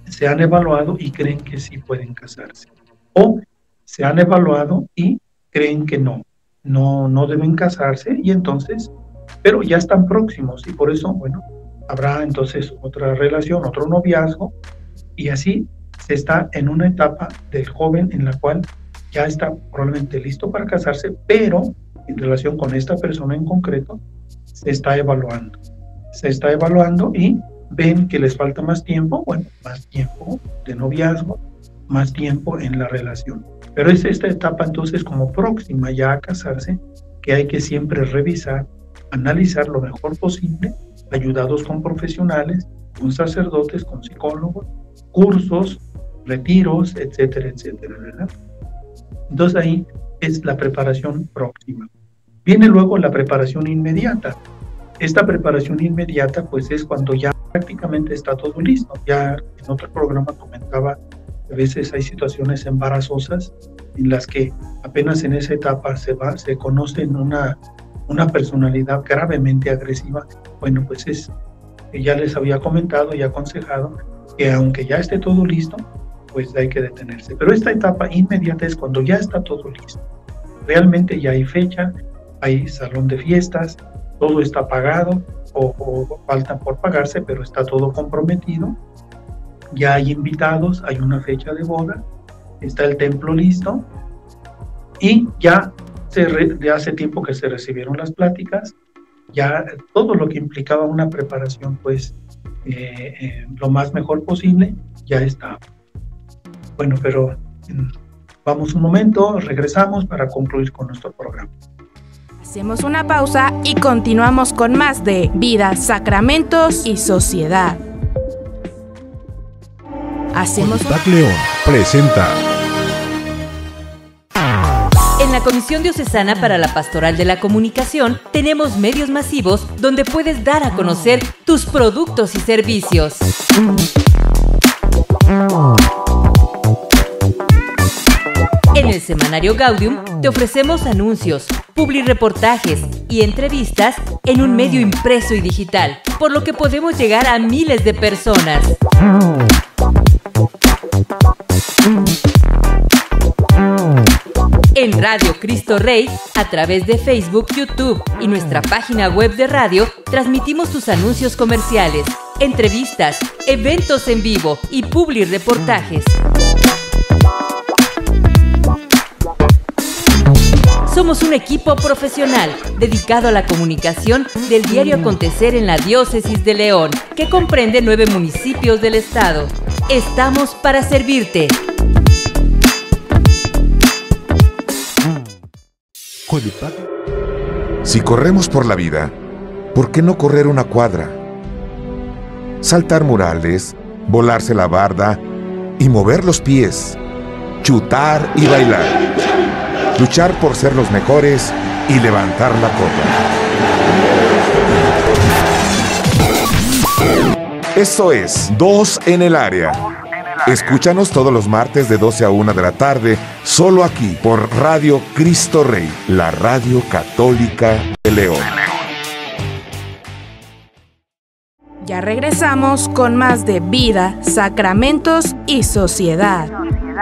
se han evaluado y creen que sí pueden casarse, o se han evaluado y creen que no, no, no deben casarse, y entonces, pero ya están próximos, y por eso, bueno, habrá entonces otra relación, otro noviazgo, y así se está en una etapa del joven en la cual ya está probablemente listo para casarse, pero en relación con esta persona en concreto, se está evaluando. Se está evaluando y ven que les falta más tiempo, bueno, más tiempo de noviazgo, más tiempo en la relación. Pero es esta etapa entonces como próxima ya a casarse, que hay que siempre revisar, analizar lo mejor posible, ayudados con profesionales, con sacerdotes, con psicólogos, cursos, retiros, etcétera, etcétera, ¿verdad? Entonces ahí es la preparación próxima. Viene luego la preparación inmediata. Esta preparación inmediata pues es cuando ya prácticamente está todo listo. Ya en otro programa comentaba, a veces hay situaciones embarazosas en las que apenas en esa etapa se va, se conocen una, una personalidad gravemente agresiva. Bueno, pues es, ya les había comentado y aconsejado que aunque ya esté todo listo, pues hay que detenerse. Pero esta etapa inmediata es cuando ya está todo listo. Realmente ya hay fecha, hay salón de fiestas, todo está pagado o, o falta por pagarse, pero está todo comprometido. Ya hay invitados, hay una fecha de boda, está el templo listo y ya, se re, ya hace tiempo que se recibieron las pláticas, ya todo lo que implicaba una preparación, pues eh, eh, lo más mejor posible, ya está. Bueno, pero vamos un momento, regresamos para concluir con nuestro programa.
Hacemos una pausa y continuamos con más de Vida, Sacramentos y Sociedad. Hacemos
Codipac León presenta.
En la Comisión Diocesana para la Pastoral de la Comunicación tenemos medios masivos donde puedes dar a conocer tus productos y servicios. En el Semanario Gaudium te ofrecemos anuncios, publireportajes y entrevistas en un medio impreso y digital, por lo que podemos llegar a miles de personas. En Radio Cristo Rey, a través de Facebook, YouTube y nuestra página web de radio, transmitimos tus anuncios comerciales, entrevistas, eventos en vivo y publireportajes. Somos un equipo profesional dedicado a la comunicación del diario acontecer en la Diócesis de León, que comprende nueve municipios del estado. Estamos para servirte.
Si corremos por la vida, ¿por qué no correr una cuadra? Saltar murales, volarse la barda y mover los pies, chutar y bailar, luchar por ser los mejores y levantar la copa. Eso es Dos en el Área. Escúchanos todos los martes de doce a una de la tarde, solo aquí por Radio Cristo Rey, la radio católica de León.
Ya regresamos con más de Vida, Sacramentos y Sociedad.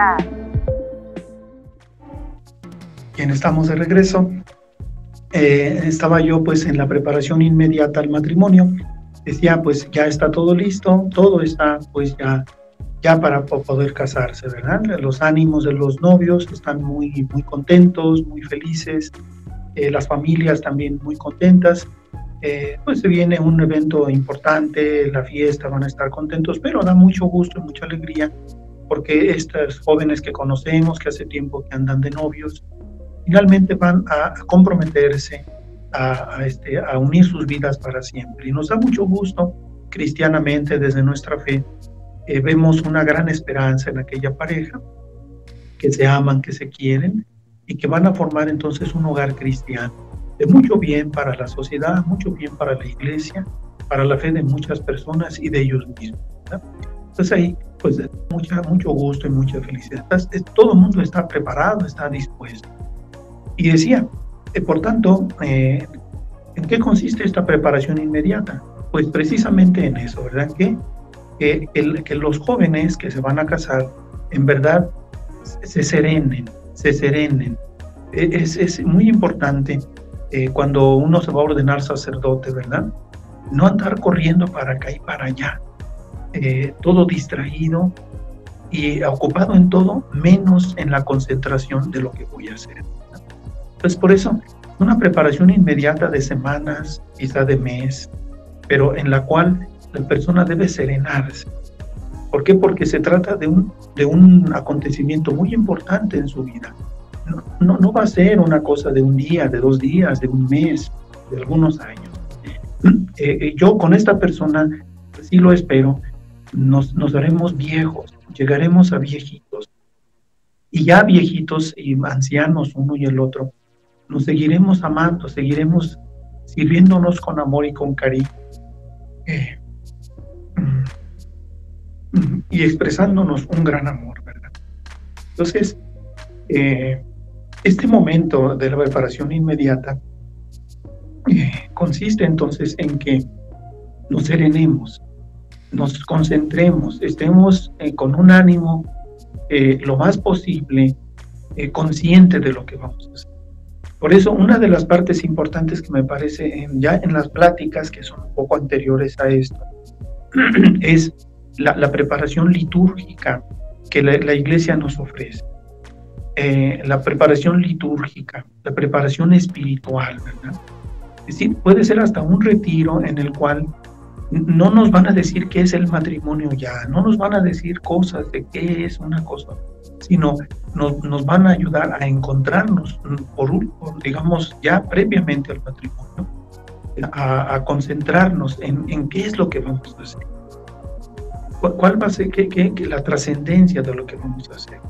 Bien, estamos de regreso. Eh, estaba yo pues en la preparación inmediata al matrimonio. Decía, pues ya está todo listo, todo está pues ya ya para poder casarse, ¿verdad? Los ánimos de los novios están muy, muy contentos, muy felices, eh, las familias también muy contentas, eh, pues se viene un evento importante, la fiesta, van a estar contentos, pero da mucho gusto y mucha alegría, porque estos jóvenes que conocemos, que hace tiempo que andan de novios, finalmente van a, a comprometerse, a, a, este, a unir sus vidas para siempre, y nos da mucho gusto, cristianamente, desde nuestra fe, Eh, vemos una gran esperanza en aquella pareja, que se aman, que se quieren y que van a formar entonces un hogar cristiano, de mucho bien para la sociedad, mucho bien para la iglesia, para la fe de muchas personas y de ellos mismos, ¿verdad? Entonces ahí, pues, mucha, mucho gusto y mucha felicidad. Entonces, todo el mundo está preparado, está dispuesto. Y decía, eh, por tanto, eh, ¿en qué consiste esta preparación inmediata? Pues precisamente en eso, ¿verdad? Que que, el, que los jóvenes que se van a casar, en verdad, se serenen, se serenen. Es, es muy importante eh, cuando uno se va a ordenar sacerdote, ¿verdad? No andar corriendo para acá y para allá, eh, todo distraído y ocupado en todo, menos en la concentración de lo que voy a hacer, ¿verdad? Entonces, por eso, una preparación inmediata de semanas, quizá de mes, pero en la cual la persona debe serenarse. ¿Por qué? Porque se trata de un, de un acontecimiento muy importante en su vida. No, no, no va a ser una cosa de un día, de dos días, de un mes, de algunos años. Eh, yo con esta persona, sí lo espero, nos, nos haremos viejos, llegaremos a viejitos. Y ya viejitos y ancianos, uno y el otro, nos seguiremos amando, seguiremos sirviéndonos con amor y con cariño. Eh, mm, y expresándonos un gran amor, ¿verdad? Entonces, eh, este momento de la preparación inmediata eh, consiste entonces en que nos serenemos, nos concentremos, estemos eh, con un ánimo eh, lo más posible eh, consciente de lo que vamos a hacer. Por eso, una de las partes importantes que me parece en, ya en las pláticas que son un poco anteriores a esto, es la, la preparación litúrgica que la, la Iglesia nos ofrece. Eh, la preparación litúrgica, la preparación espiritual, ¿verdad? Es decir, puede ser hasta un retiro en el cual no nos van a decir qué es el matrimonio ya, no nos van a decir cosas de qué es una cosa, sino nos, nos van a ayudar a encontrarnos, por, por, digamos, ya previamente al matrimonio, a, a concentrarnos en, en qué es lo que vamos a hacer, cuál, cuál va a ser qué, qué, qué, la trascendencia de lo que vamos a hacer.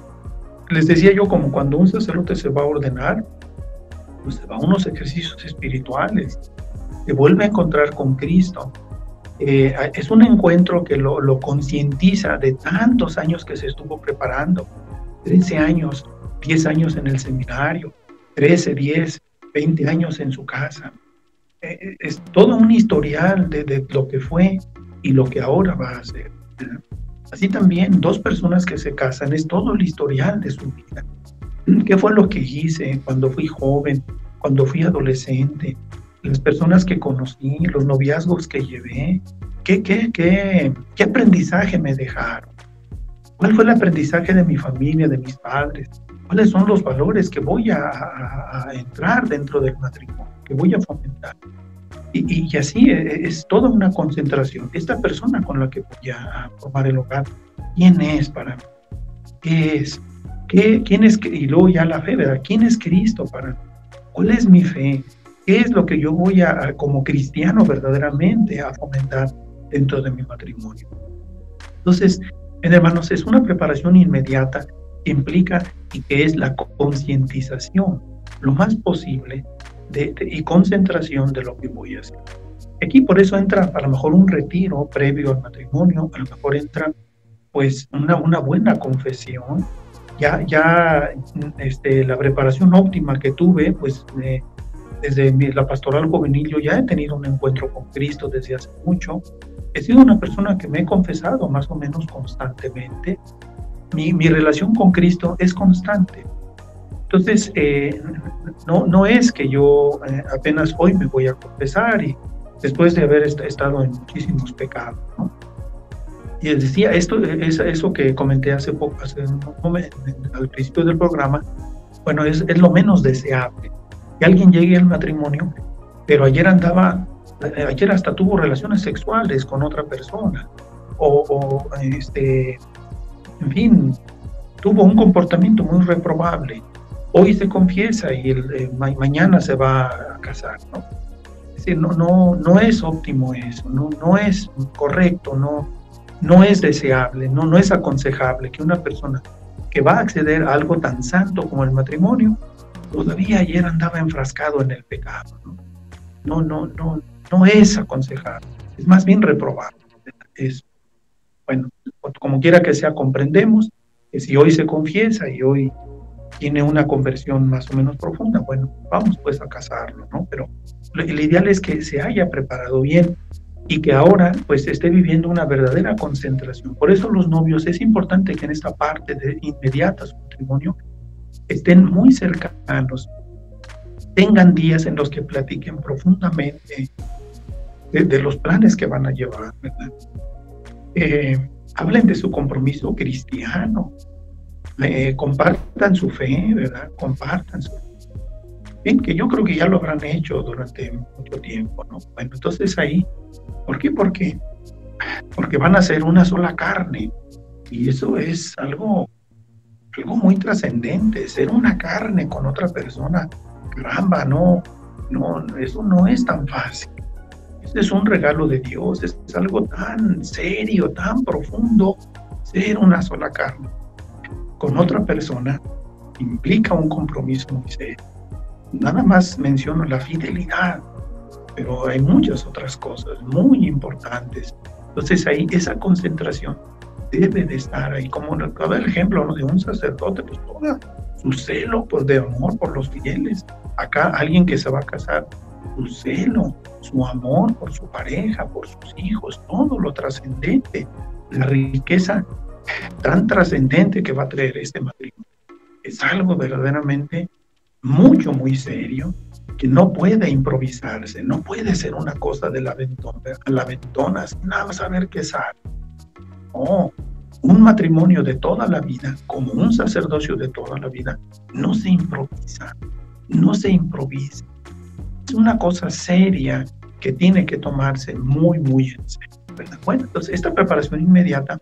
Les decía yo, como cuando un sacerdote se va a ordenar, pues se va a unos ejercicios espirituales, se vuelve a encontrar con Cristo. Eh, es un encuentro que lo, lo concientiza de tantos años que se estuvo preparando, trece años, diez años en el seminario, trece, diez, veinte años en su casa. Eh, es todo un historial de, de lo que fue y lo que ahora va a hacer. Así también, dos personas que se casan, es todo el historial de su vida. ¿Qué fue lo que hice cuando fui joven, cuando fui adolescente? Las personas que conocí, los noviazgos que llevé, ¿qué, qué, qué, qué aprendizaje me dejaron? ¿Cuál fue el aprendizaje de mi familia, de mis padres? ¿Cuáles son los valores que voy a, a, a entrar dentro del matrimonio, que voy a fomentar? Y, y así es toda una concentración. Esta persona con la que voy a formar el hogar, ¿quién es para mí? ¿Qué es? ¿Qué, ¿Quién es? Y luego ya la fe, ¿verdad? ¿Quién es Cristo para mí? ¿Cuál es mi fe? ¿Qué es lo que yo voy a, a como cristiano verdaderamente, a fomentar dentro de mi matrimonio? Entonces, hermanos, es una preparación inmediata que implica y que es la concientización lo más posible de, de, y concentración de lo que voy a hacer. Aquí por eso entra a lo mejor un retiro previo al matrimonio, a lo mejor entra pues una, una buena confesión. Ya, ya este, la preparación óptima que tuve, pues eh, desde mi, la pastoral juvenil, yo ya he tenido un encuentro con Cristo desde hace mucho. He sido una persona que me he confesado más o menos constantemente. Mi, mi relación con Cristo es constante. Entonces, eh, no, no es que yo eh, apenas hoy me voy a confesar y después de haber est estado en muchísimos pecados, ¿no? Y les decía, esto es eso que comenté hace poco, hace un momento, al principio del programa, bueno, es, es lo menos deseable. Que alguien llegue al matrimonio, pero ayer andaba, ayer hasta tuvo relaciones sexuales con otra persona, o, o este, en fin, tuvo un comportamiento muy reprobable. Hoy se confiesa y el, eh, ma mañana se va a casar, ¿no? Es decir, no, no, no es óptimo eso, no, no es correcto, no, no es deseable, no, no es aconsejable que una persona que va a acceder a algo tan santo como el matrimonio, todavía ayer andaba enfrascado en el pecado, ¿no? No, no, no, no es aconsejable, es más bien reprobable. Es, bueno, como quiera que sea, comprendemos que si hoy se confiesa y hoy tiene una conversión más o menos profunda, bueno, vamos pues a casarlo, ¿no? Pero el ideal es que se haya preparado bien y que ahora pues esté viviendo una verdadera concentración. Por eso los novios es importante que en esta parte de inmediata a su matrimonio estén muy cercanos, tengan días en los que platiquen profundamente de, de los planes que van a llevar, ¿verdad? Eh, hablen de su compromiso cristiano, eh, compartan su fe, ¿verdad? Compartan su fe. Bien, que yo creo que ya lo habrán hecho durante mucho tiempo, ¿no? Bueno, entonces ahí, ¿por qué? Porque, porque van a ser una sola carne, y eso es algo, algo muy trascendente, ser una carne con otra persona. Caramba, no, no, eso no es tan fácil. Este es un regalo de Dios, es, es algo tan serio, tan profundo. Ser una sola carne con otra persona implica un compromiso muy serio. Nada más menciono la fidelidad, pero hay muchas otras cosas muy importantes. Entonces ahí esa concentración debe de estar ahí, como acaba el ejemplo, ¿no?, de un sacerdote, pues toda su celo pues, de amor por los fieles. Acá alguien que se va a casar, su celo, su amor por su pareja, por sus hijos, todo lo trascendente, la riqueza tan trascendente que va a traer este matrimonio. Es algo verdaderamente mucho, muy serio, que no puede improvisarse, no puede ser una cosa de la ventona, la ventona, sin nada saber qué sale. No, un matrimonio de toda la vida, como un sacerdocio de toda la vida, no se improvisa, no se improvisa. Es una cosa seria que tiene que tomarse muy, muy en serio, ¿verdad? Bueno, entonces esta preparación inmediata,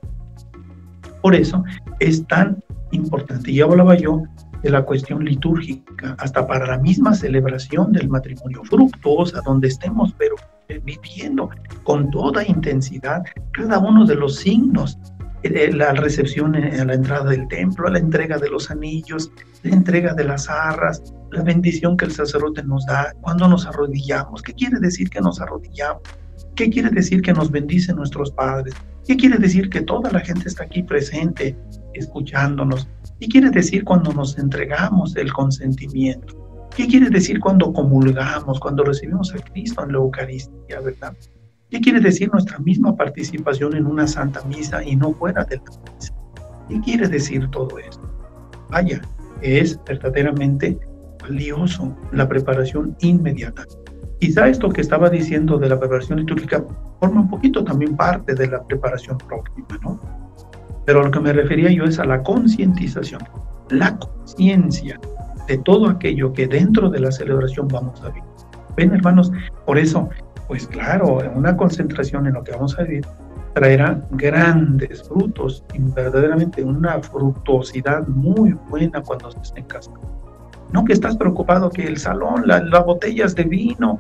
por eso es tan importante. Y hablaba yo de la cuestión litúrgica, hasta para la misma celebración del matrimonio fructuosa, donde estemos pero viviendo con toda intensidad cada uno de los signos, eh, la recepción a la entrada del templo, la entrega de los anillos, la entrega de las arras, la bendición que el sacerdote nos da cuando nos arrodillamos. ¿Qué quiere decir que nos arrodillamos? ¿Qué quiere decir que nos bendicen nuestros padres? ¿Qué quiere decir que toda la gente está aquí presente, escuchándonos? ¿Qué quiere decir cuando nos entregamos el consentimiento? ¿Qué quiere decir cuando comulgamos, cuando recibimos a Cristo en la Eucaristía, verdad? ¿Qué quiere decir nuestra misma participación en una Santa Misa y no fuera de la misa? ¿Qué quiere decir todo esto? Vaya, es verdaderamente valioso la preparación inmediata. Quizá esto que estaba diciendo de la preparación litúrgica forma un poquito también parte de la preparación próxima, ¿no? Pero a lo que me refería yo es a la concientización, la conciencia de todo aquello que dentro de la celebración vamos a vivir. Ven, hermanos, por eso, pues claro, una concentración en lo que vamos a vivir traerá grandes frutos y verdaderamente una fructuosidad muy buena cuando estés en casa. No que estás preocupado que el salón, la, las botellas de vino,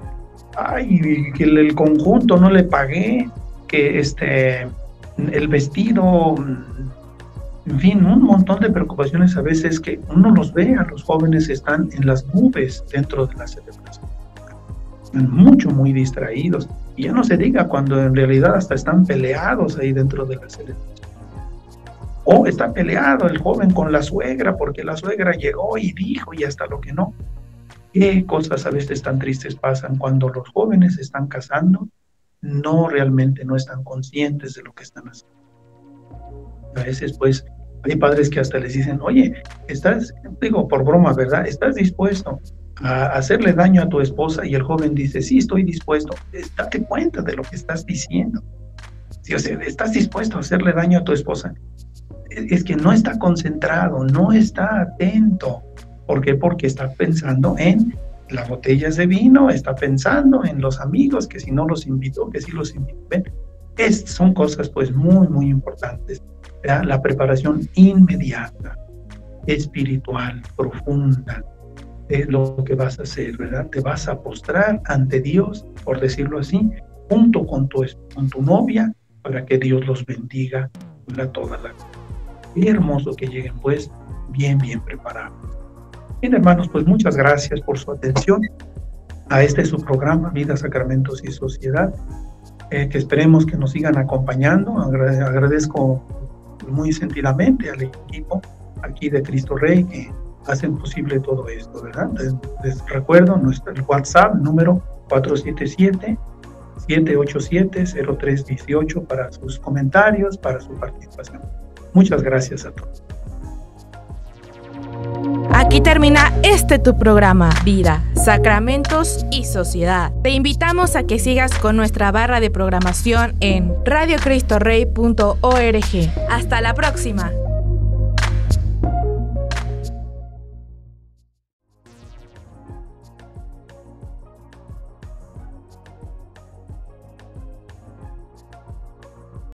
ay, que el, el conjunto no le pagué, que este... el vestido, en fin, un montón de preocupaciones a veces que uno los ve, a los jóvenes están en las nubes dentro de la celebración, están mucho, muy distraídos, y ya no se diga cuando en realidad hasta están peleados ahí dentro de la celebración, o está peleado el joven con la suegra porque la suegra llegó y dijo y hasta lo que no. Qué cosas a veces tan tristes pasan cuando los jóvenes se están casando, no realmente no están conscientes de lo que están haciendo. A veces pues hay padres que hasta les dicen, oye, estás, digo por broma, ¿verdad? ¿Estás dispuesto a hacerle daño a tu esposa? Y el joven dice, sí, estoy dispuesto. Date cuenta de lo que estás diciendo. Sí, o sea, ¿estás dispuesto a hacerle daño a tu esposa? Es que no está concentrado, no está atento. ¿Por qué? Porque está pensando en las botellas de vino, está pensando en los amigos, que si no los invitó, que si los invitó. ¿Ven? Es, son cosas pues muy, muy importantes. ¿Verdad? La preparación inmediata, espiritual, profunda, es lo que vas a hacer, ¿verdad? Te vas a postrar ante Dios, por decirlo así, junto con tu, con tu novia, para que Dios los bendiga a toda la vida. Qué hermoso que lleguen pues bien, bien preparados. Bien, hermanos, pues muchas gracias por su atención a este su programa, Vida, Sacramentos y Sociedad, eh, que esperemos que nos sigan acompañando. Agrade agradezco muy sentidamente al equipo aquí de Cristo Rey que hacen posible todo esto, ¿verdad? Les, les recuerdo nuestro WhatsApp, número cuatro siete siete, siete ocho siete, cero tres uno ocho para sus comentarios, para su participación. Muchas gracias a todos.
Aquí termina este tu programa, Vida, Sacramentos y Sociedad. Te invitamos a que sigas con nuestra barra de programación en radio cristo rey punto org. Hasta la próxima.